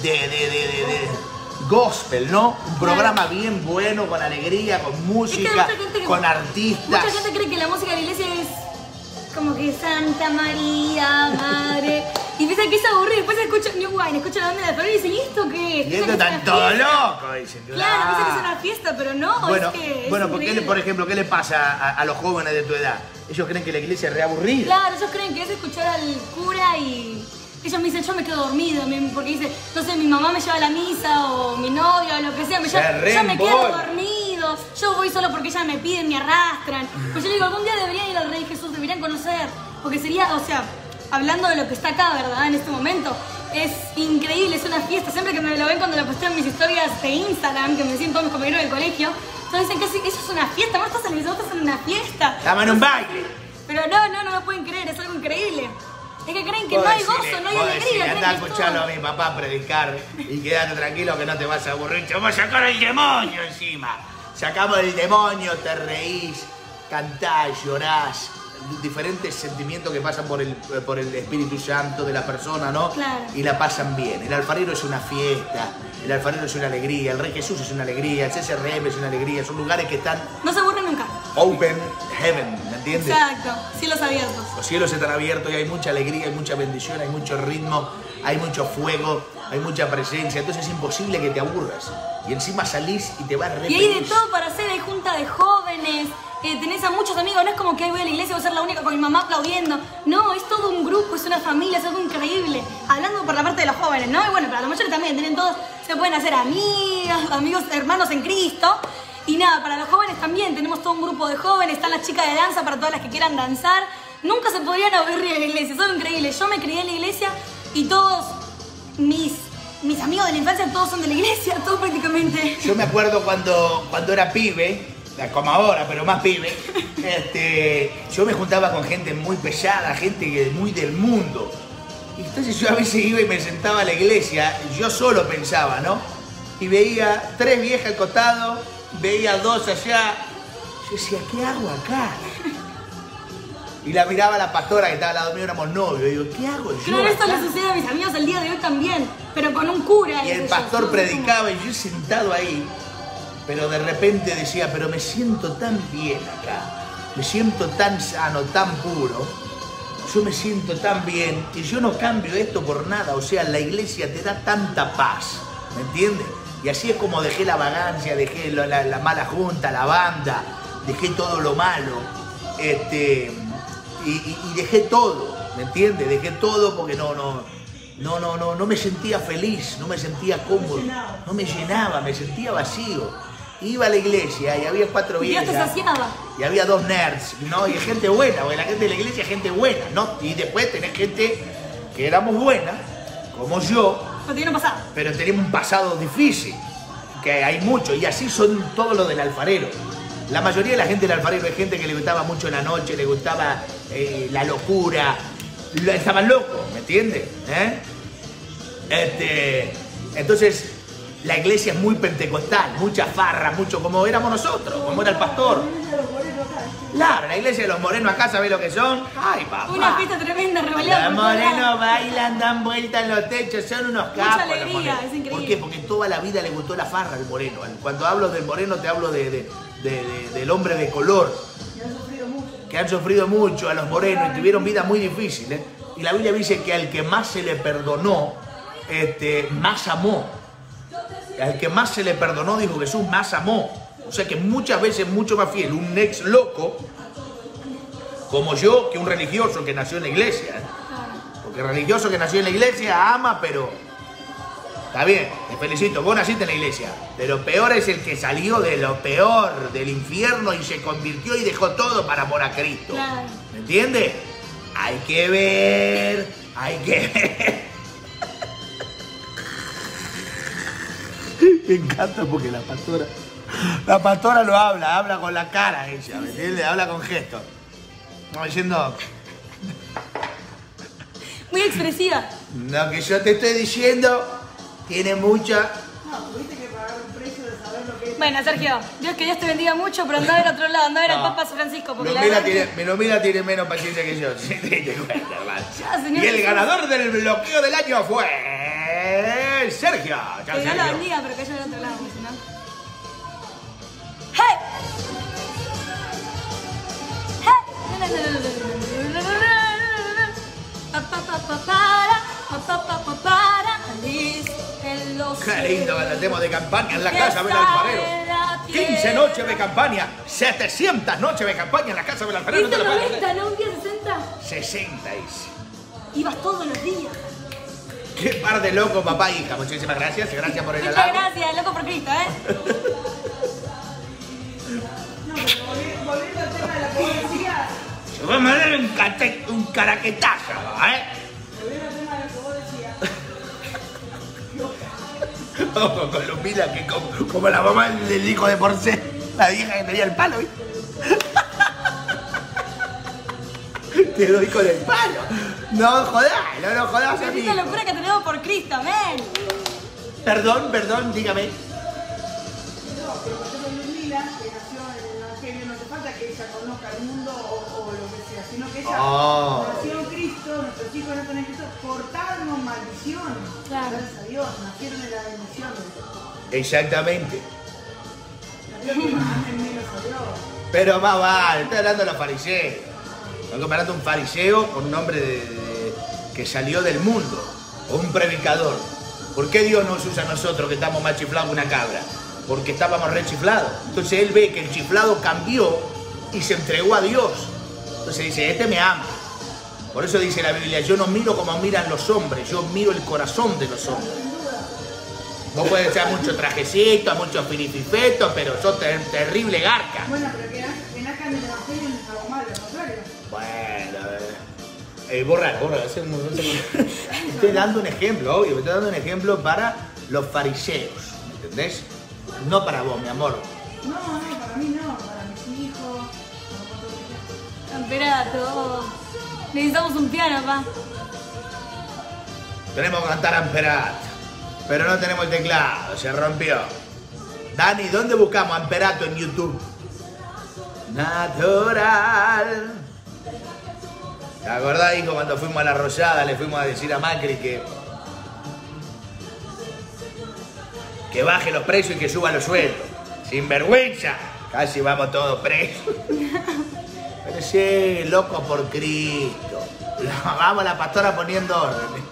de gospel, ¿no? Un programa bien bueno, con alegría, con música, con artistas. Mucha gente cree que la música de la iglesia es como que Santa María, Madre. Y piensan que es aburrido. Después escuchan New Wine, escuchan la banda de Alfarero y dicen, ¿y esto qué es? Y esto está todo loco, dicen. Claro, piensan que es una fiesta, pero no. Bueno, es que por ejemplo, ¿qué le pasa a los jóvenes de tu edad? Ellos creen que la iglesia es reaburrida. Claro, ellos creen que es escuchar al cura y ellos me dicen, yo me quedo dormido, porque dice, no sé, mi mamá me lleva a la misa o mi novio o lo que sea, yo me quedo dormido, yo voy solo porque ellas me piden, me arrastran. Pues yo le digo, algún día deberían ir al Rey Jesús, deberían conocer, porque sería, o sea, hablando de lo que está acá, ¿verdad? En este momento, es increíble, es una fiesta. Siempre que me lo ven cuando lo posteo en mis historias de Instagram, que me siguen todos mis compañeros del colegio, todos dicen que eso es una fiesta, vos estás en una fiesta. Estamos en un baile. Pero no lo pueden creer, es algo increíble. Es que creen que no hay gozo, no hay alegría. Andá a escucharlo a mi papá predicar y quédate tranquilo que no te vas a aburrir. Te vamos a sacar el demonio encima. Sacamos el demonio, te reís, cantás, llorás. Diferentes sentimientos que pasan por el Espíritu Santo de la persona, ¿no? Claro. Y la pasan bien. El alfarero es una fiesta, el alfarero es una alegría, el Rey Jesús es una alegría, el CCRM es una alegría. Son lugares que están... No se aburren nunca. Open heaven, ¿me entiendes? Exacto, cielos abiertos. Los cielos están abiertos y hay mucha alegría, hay mucha bendición, hay mucho ritmo, hay mucho fuego, hay mucha presencia, entonces es imposible que te aburras. Y encima salís y te vas re Y hay de feliz. todo para hacer, hay junta de jóvenes, tenés a muchos amigos, no es como que ahí voy a la iglesia y voy a ser la única con mi mamá aplaudiendo. No, es todo un grupo, es una familia, es algo increíble. Hablando por la parte de los jóvenes, ¿no? Y bueno, para los mayores también, tienen todos, se pueden hacer amigas, amigos, hermanos en Cristo. Y nada, para los jóvenes también, tenemos todo un grupo de jóvenes, están las chicas de danza para todas las que quieran danzar. Nunca se podrían aburrir en la iglesia, son increíbles. Yo me crié en la iglesia y todos mis amigos de la infancia, todos son de la iglesia, todos prácticamente. Yo me acuerdo cuando era pibe, como ahora, pero más pibe, yo me juntaba con gente muy pesada, gente muy del mundo. Y entonces yo a veces iba y me sentaba a la iglesia, y yo solo pensaba, ¿no? Y veía 3 viejas al costado, veía 2 allá. Yo decía, ¿qué hago acá? Y la miraba a la pastora que estaba al lado mío, éramos novios. Y digo, ¿qué hago yo Claro, esto acá? le sucede a mis amigos el día de hoy también, pero con un cura. Y el ellos, pastor ¿no? predicaba y yo sentado ahí, pero de repente decía, pero me siento tan bien acá, me siento tan sano, tan puro, yo me siento tan bien que yo no cambio esto por nada. O sea, la iglesia te da tanta paz, ¿me entiendes? Y así es como dejé la vagancia, dejé la mala junta, la banda, dejé todo lo malo, y dejé todo, ¿me entiendes? Dejé todo porque no me sentía feliz, no me sentía cómodo, no me llenaba, me sentía vacío. Iba a la iglesia y había 4 Dios te viejas saciaba. y había 2 nerds, ¿no? Y gente buena, porque la gente de la iglesia es gente buena, ¿no? Y después tenés gente que éramos buenas, como yo, No tiene pasado. pero tenemos un pasado difícil, que hay mucho, y así son todos los del alfarero. La mayoría de la gente del alfarero es gente que le gustaba mucho la noche, le gustaba la locura, estaban locos, ¿me entiendes? Entonces, la iglesia es muy pentecostal, mucha farra, mucho como éramos nosotros, como era el pastor. Claro, la iglesia de los morenos acá, ¿sabés lo que son? ¡Ay, papá! Una fiesta tremenda, revalida. Los morenos bailan, dan vueltas en los techos, son unos capos. alegría, los morenos. es increíble. ¿Por qué? Porque toda la vida le gustó la farra al moreno. Cuando hablo del moreno te hablo del hombre de color. Que han sufrido mucho a los morenos y tuvieron vidas muy difíciles. Y la Biblia dice que al que más se le perdonó, más amó. Al que más se le perdonó, dijo Jesús, más amó. O sea que muchas veces mucho más fiel un ex loco como yo que un religioso que nació en la iglesia. Porque el religioso que nació en la iglesia ama, pero está bien, te felicito, vos naciste en la iglesia. Pero peor es el que salió de lo peor, del infierno, y se convirtió y dejó todo para amor a Cristo. Claro. ¿Me entiendes? Hay que ver, hay que ver. Me encanta porque la pastora lo habla con la cara ella, ¿me entiendes? Habla con gestos. Como diciendo, Muy expresiva. lo que yo te estoy diciendo tiene mucha... No, tuviste que pagar un precio de saber lo que es. Bueno, Sergio, que Dios te bendiga mucho, pero anda a ver a otro lado, anda a ver al No. Papa Francisco. Porque la Milomila verdad que- Milomila tiene menos paciencia que yo, sí, te cuento, hermano. Ya, señor Y el Jesús. ganador del bloqueo del año fue... Sergio. Chao, Que Dios la Sergio. bendiga, pero que haya del otro lado, si no. ¡Hey! Qué lindo cantemos de campaña en la casa del alfarero. 15 noches de campaña, 700 noches de campaña en la casa del alfarero. ¿Viste No te lo puedo 90, creer. no? Un día 60. 60 Ibas todos los días. Qué par de locos, papá e hija. Muchísimas gracias. Gracias por el Muchas halago. gracias, loco por Cristo, ¿eh? No, pero volviendo al tema de la poesía, Yo voy a mandar un caraquetazo, ¿eh? volviendo al tema de lo que vos decías, Ojo con Lupila, que como la mamá del hijo de Porcel, la vieja que tenía el palo, ¿viste? Te doy con el palo. No jodas, no jodas, Bendita amigo. locura que tenemos por Cristo, amén. Perdón, dígame. no, pero por ejemplo Ludmila, que nació en el Evangelio, no hace falta que ella conozca el mundo o lo que sea, sino que ella Oh. nació en Cristo, nuestros hijos nacen en Cristo, portaron maldición. Claro. Gracias a Dios, nacieron en la bendición. Exactamente. Nacieron que amen menos a Dios. Pero más vale, estoy hablando de los fariseos. Estoy comparando un fariseo con un hombre que salió del mundo. o un predicador. ¿Por qué Dios nos usa a nosotros que estamos más chiflados que una cabra? Porque estábamos re chiflados. Entonces él ve que el chiflado cambió y se entregó a Dios. Entonces dice, este me ama. Por eso dice la Biblia, yo no miro como miran los hombres, yo miro el corazón de los hombres. Vos podés echar mucho trajecito, muchos filififetos, pero sos terrible garca. Bueno, pero que nazcan en el evangelio no es algo malo, al contrario. Bueno, borra. Estoy dando un ejemplo, obvio, estoy dando un ejemplo para los fariseos, ¿entendés? No para vos, mi amor. No, para mí no, para mis hijos. Amperato. Necesitamos un piano, pa. Tenemos que cantar Amperato, pero no tenemos el teclado, se rompió. Dani, ¿dónde buscamos Amperato en YouTube? Natural. ¿Te acordás, hijo, cuando fuimos a La Rosada, le fuimos a decir a Macri que baje los precios y que suba los sueldos? Sin vergüenza, casi vamos todos presos. Pero sí, loco por Cristo. Vamos la pastora poniendo orden.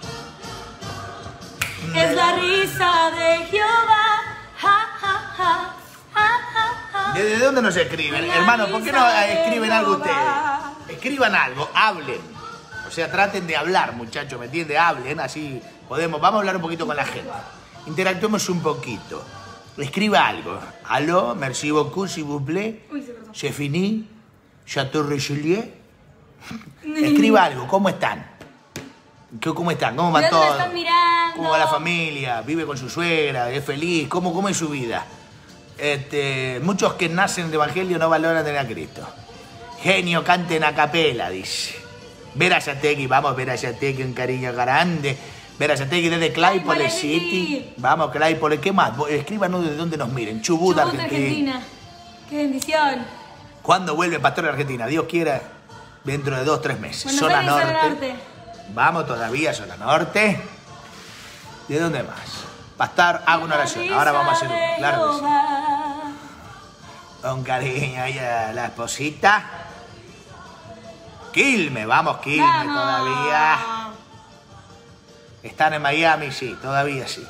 Es la risa de Jehová. Ja, ja, ja, ja, ja, ja. ¿Desde dónde nos escriben? Hermano, ¿por qué no escriben algo ustedes? Escriban algo, hablen. O sea, traten de hablar, muchachos, ¿me entiendes? Hablen, así podemos. Vamos a hablar un poquito con la gente. Interactuemos un poquito. Escriba algo. Aló, merci beaucoup, s'il vous plaît. C'est fini. Chateau Richelieu. Escriba algo. ¿Cómo están? ¿Cómo están? ¿Cómo va todo? Están mirando? ¿Cómo va la familia? ¿Vive con su suegra? ¿Es feliz? ¿Cómo es su vida? Muchos que nacen de evangelio no valoran tener a Cristo. Genio, canten a capela, dice. Verazategui, vamos, Verazategui, un cariño grande. Verazategui desde Claypole City. Vamos, Claypole, ¿qué más? Escríbanos de dónde nos miren. Chubut, Argentina. Qué bendición. ¿Cuándo vuelve Pastor de Argentina? Dios quiera, dentro de 2 o 3 meses. Bueno, Zona norte. Vamos todavía, Zona Norte. ¿De dónde más? Pastor, hago una oración. Ahora vamos a hacer un. Claro que sí. Con cariño ahí a la esposita. Quilmes, vamos, Quilmes, ¡vamos! Todavía. Están en Miami, sí, todavía sí.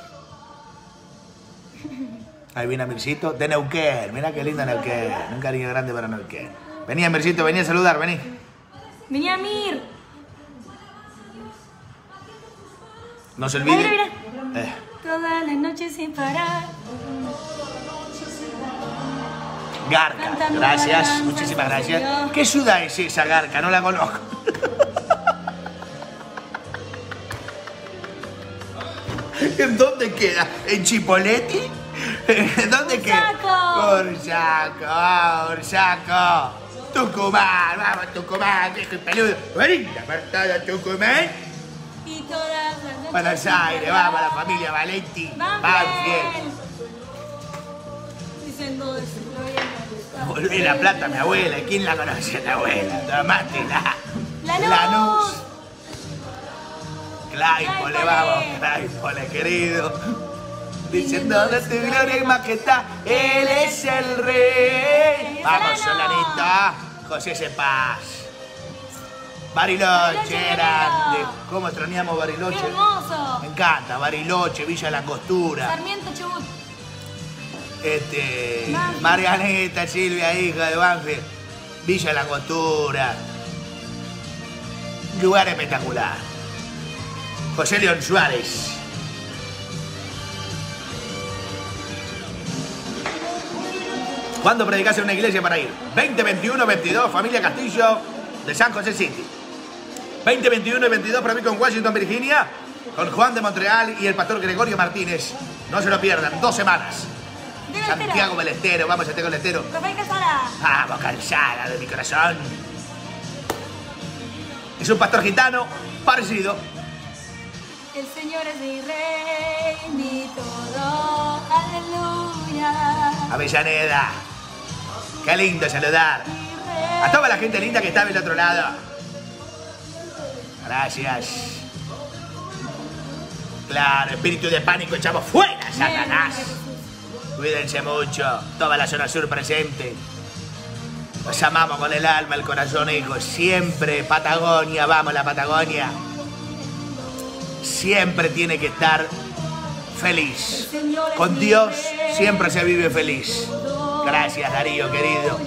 Ahí viene Mircito, de Neuquén. Mira qué linda Neuquén. Un cariño grande para Neuquén. Vení, Mircito, vení a saludar, vení. Vení a Mir. No se olvide. Mira. Toda la noche sin parar. Garca, Cantando gracias, alabanzas muchísimas al gracias. Señor. ¿Qué ciudad es esa, Garca? No la conozco. ¿En dónde queda? ¿En Chipoleti? ¿En dónde queda? Orsaco. Tucumán, vamos Tucumán, viejo y peludo. Bonita apartada Tucumán. Y todas las noches Buenos sin Aires, parar. vamos a la familia Valenti. Banfield. Diciendo eso, lo bien. Volvé La Plata, mi abuela. ¿Quién la conoce a la abuela? Tomátela. Lanús. Claypole, vamos, Claypole, querido. Diciendo de tu gloria y majestad, Él es el Rey. Vamos, Solanita. José Cepaz. Bariloche, grande. ¿Cómo extrañamos Bariloche? ¡Qué hermoso! Me encanta, Bariloche, Villa La Angostura. Sarmiento, Chubut. Margarita, Silvia, hija de Banfield. Villa La Angostura. Lugar espectacular. José León Suárez. ¿Cuándo predicás en una iglesia para ir? 20, 21, 22, familia Castillo de San José City. 20, 21 y 22 para mí con Washington, Virginia, con Juan de Montreal y el pastor Gregorio Martínez. No se lo pierdan, 2 semanas. Santiago del Estero, vamos a Santiago del Estero. Rafael Casala. Vamos, Calzada de mi corazón. Es un pastor gitano parecido. El Señor es mi rey, mi todo, aleluya. Avellaneda. Qué lindo saludar a toda la gente linda que está del otro lado. Gracias. Claro, espíritu de pánico, echamos fuera, Satanás. Cuídense mucho, toda la zona sur presente. Los amamos con el alma, el corazón, hijos. Siempre Patagonia, vamos la Patagonia. siempre tiene que estar feliz. Con Dios siempre se vive feliz. Gracias, Darío, querido.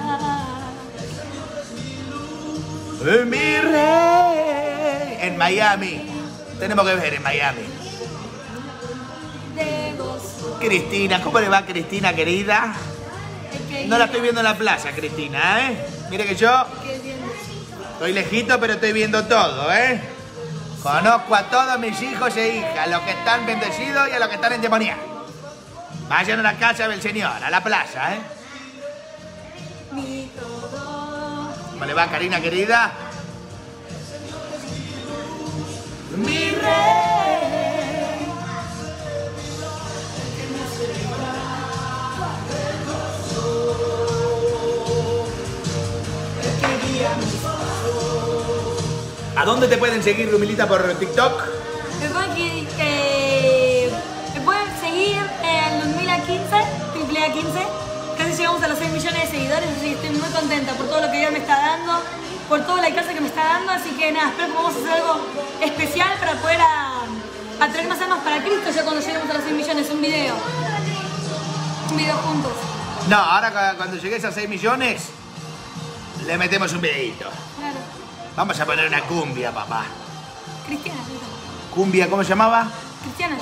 Mi rey. En Miami. Tenemos que ver en Miami. Cristina, ¿cómo le va, Cristina, querida? No la estoy viendo en la plaza, Cristina, ¿eh? Mire que yo estoy lejito, pero estoy viendo todo, ¿eh? Conozco a todos mis hijos e hijas, a los que están bendecidos y a los que están endemoniados. Vayan a la casa del Señor, a la plaza, ¿eh? ¿Cómo le va, Karina, querida? Mi rey. ¿A dónde te pueden seguir, Rumilita, por TikTok? Me pueden seguir en 2015, triple A 15. Casi llegamos a los 6 millones de seguidores, así que estoy muy contenta por todo lo que Dios me está dando, por todo el alcance que me está dando. Así que nada, espero que vamos a hacer algo especial para poder atraer más almas para Cristo ya cuando lleguemos a los 6 millones. Un video juntos. No, ahora cuando llegues a 6 millones, le metemos un videito. Claro. Vamos a poner una cumbia, papá. Cristiana. ¿Cumbia cómo se llamaba? Cristiana.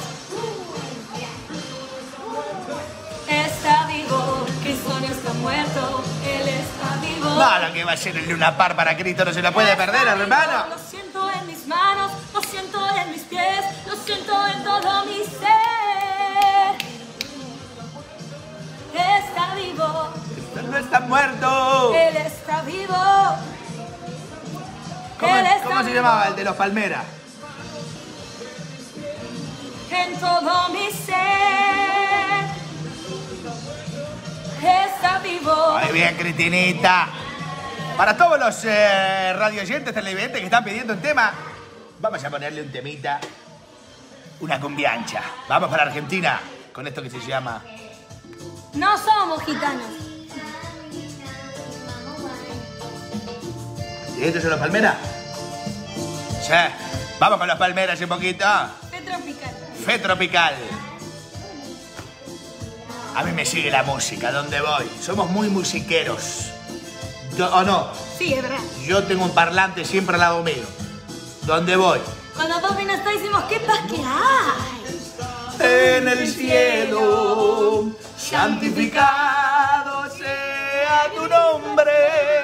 Está vivo, Cristo no está muerto, Él está vivo. No, lo que va a ser el Luna Park para Cristo no se lo puede perder, hermano. Lo siento en mis manos, lo siento en mis pies, lo siento en todo mi ser. Está vivo. Él no está muerto. Él está vivo. ¿Cómo se llamaba el de los Palmeras? En todo mi ser. Está vivo. Muy bien, Cristinita. Para todos los radioyentes, televidentes que están pidiendo un tema, vamos a ponerle un temita, una cumbiancha. Vamos para Argentina con esto que se llama... No somos gitanos. ¿Y estos son los Palmeras? Sí. Vamos con los Palmeras un poquito. Fe tropical. Fe tropical. A mí me sigue la música, ¿dónde voy? Somos muy musiqueros. ¿O no? Sí, es verdad. Yo tengo un parlante siempre al lado mío. ¿Dónde voy? Cuando papi no está, decimos, ¿qué paz que hay? En el cielo, santificado sea tu nombre.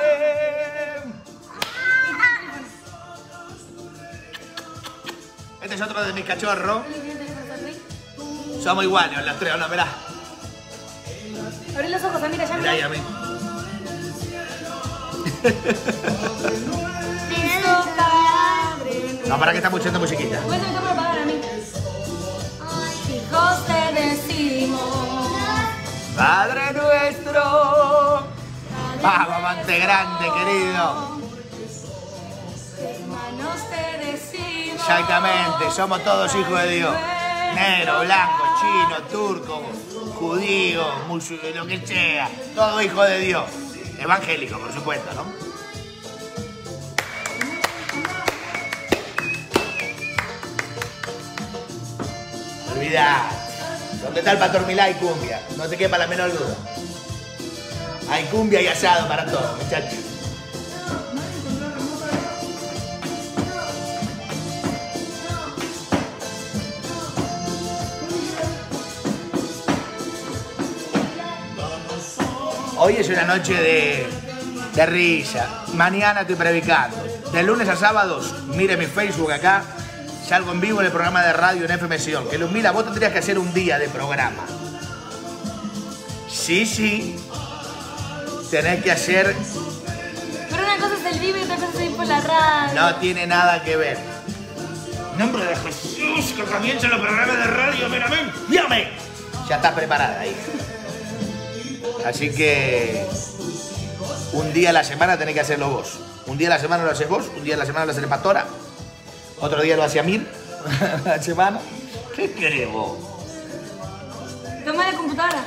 Este es otro de mis cachorros. Somos iguales, los tres, ¿no? Mirá. Abrí los ojos, mira, ya Mirá ahí a mí. No, para que estamos escuchando musiquita. Pues me toca pagar a mí. Hijos te decimos. Padre nuestro. Vamos, Monte Grande, querido. Hermanos te decimos. Exactamente, somos todos hijos de Dios. Negro, blanco, chino, turco, judío, lo que sea. Todo hijo de Dios. Evangélico, por supuesto, ¿no? Olvidad. ¿Dónde está el Pastor Milá? Hay cumbia. No te quepa la menor duda. Hay cumbia y asado para todos, muchachos. Hoy es una noche de risa. Mañana estoy predicando. De lunes a sábados, mire mi Facebook acá. Salgo en vivo en el programa de radio en FM Sion. Que Lumila, vos tendrías que hacer un día de programa. Sí. Tenés que hacer... Pero una cosa es el vivo y otra cosa es ir por la radio. No tiene nada que ver. En nombre de Jesús, que comiencen los programas de radio, ven, amén. ¡Llame! Ya estás preparada ahí. Así que un día a la semana tenés que hacerlo vos. Un día a la semana lo haces vos, un día a la semana lo hace el Pastora, otro día lo hace Amir, la semana. ¿Qué querés vos? Toma la computadora.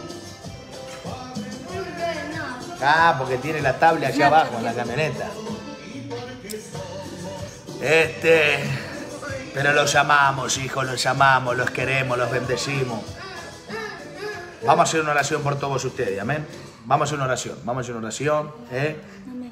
Ah, porque tiene la tablet allá abajo en la camioneta. Pero los amamos, hijos, los amamos, los queremos, los bendecimos. Vamos a hacer una oración por todos ustedes, amén. Vamos a hacer una oración, Amén.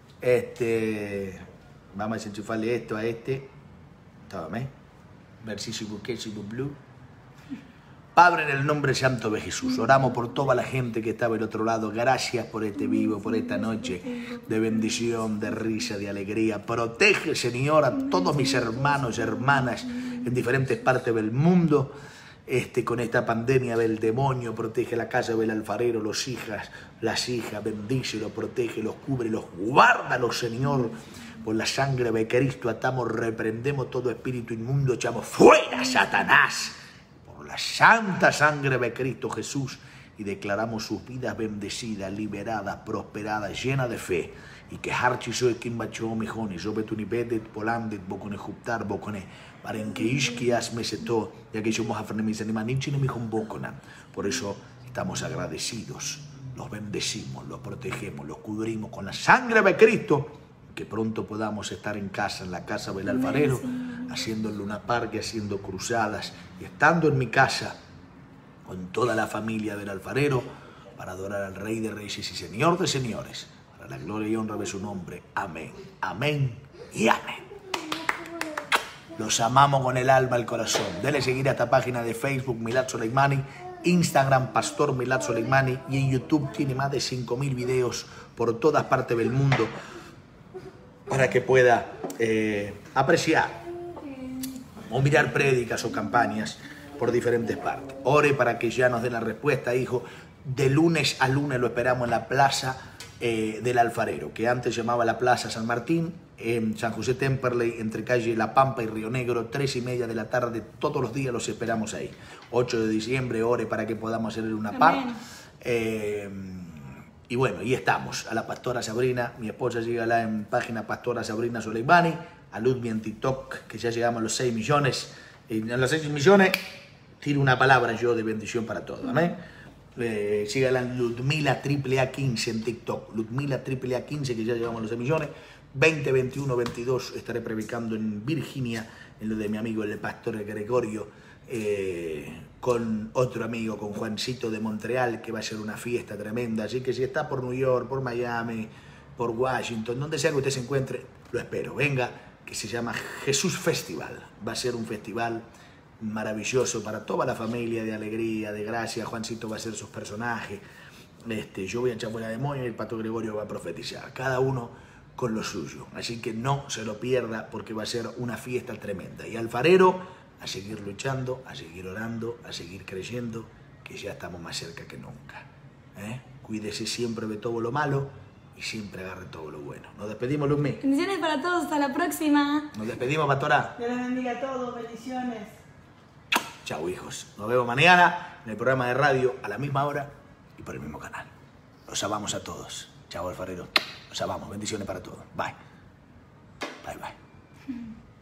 Vamos a desenchufarle esto a este. Amén. Versículo blue. Padre, en el nombre santo de Jesús, oramos por toda la gente que estaba del otro lado. Gracias por este vivo, por esta noche de bendición, de risa, de alegría. Protege, Señor, a todos mis hermanos y hermanas en diferentes partes del mundo. Con esta pandemia del demonio, protege la casa del alfarero, las hijas, bendícelos, protégelos, cúbrelos, guárdalos, Señor. Por la sangre de Cristo atamos, reprendemos todo espíritu inmundo, echamos fuera, Satanás. Por la santa sangre de Cristo Jesús, y declaramos sus vidas bendecidas, liberadas, prosperadas, llenas de fe. Y que harchi soy quien bachó mejoni, yo betunipedet, polandet, bocone juptar, bocone, para en que isquias me setó, ya que somos afrenemis animanichine mi boconan. Por eso estamos agradecidos, los bendecimos, los protegemos, los cubrimos con la sangre de Cristo. Que pronto podamos estar en casa, en la casa del alfarero, haciendo el Luna Park, haciendo cruzadas, y estando en mi casa con toda la familia del alfarero para adorar al Rey de Reyes y Señor de Señores, para la gloria y honra de su nombre. Amén, amén y amén. Los amamos con el alma, el corazón. Dele seguir a esta página de Facebook, Milad Soleimani, Instagram, Pastor Milad Soleimani, y en YouTube tiene más de 5.000 videos por todas partes del mundo, para que pueda apreciar o mirar prédicas o campañas por diferentes partes. Ore para que ya nos dé la respuesta, hijo. De lunes a lunes lo esperamos en la plaza del alfarero, que antes llamaba la Plaza San Martín, en San José Temperley, entre calle La Pampa y Río Negro, 3:30 de la tarde, todos los días los esperamos ahí. 8 de diciembre, ore para que podamos hacer una par. Y bueno, y estamos. A la pastora Sabrina, mi esposa, sígala en página Pastora Sabrina Soleimani, a Ludmi en TikTok, que ya llegamos a los 6 millones. Y en los 6 millones tiro una palabra yo de bendición para todos. Amén. Sígala en Ludmila AAA15 en TikTok. Ludmila AAA15, que ya llegamos a los 6 millones. 20, 21, 22 estaré predicando en Virginia, en lo de mi amigo el pastor Gregorio, con otro amigo, con Juancito de Montreal, que va a ser una fiesta tremenda. Así que si está por New York, por Miami, por Washington, donde sea que usted se encuentre, lo espero. Venga, que se llama Jesús Festival. Va a ser un festival maravilloso para toda la familia, de alegría, de gracia. Juancito va a ser sus personajes. Yo voy a echar fuera demonio y el pastor Gregorio va a profetizar. Cada uno con lo suyo. Así que no se lo pierda, porque va a ser una fiesta tremenda. Y alfarero, a seguir luchando, a seguir orando, a seguir creyendo, que ya estamos más cerca que nunca. Cuídese siempre de todo lo malo y siempre agarre todo lo bueno. Nos despedimos, Luzmi. Bendiciones para todos, hasta la próxima. Nos despedimos, Pastora. Dios les bendiga a todos, bendiciones. Chao, hijos. Nos vemos mañana en el programa de radio a la misma hora y por el mismo canal. Los amamos a todos. Chao, alfarero. Los amamos. Bendiciones para todos. Bye. Bye, bye.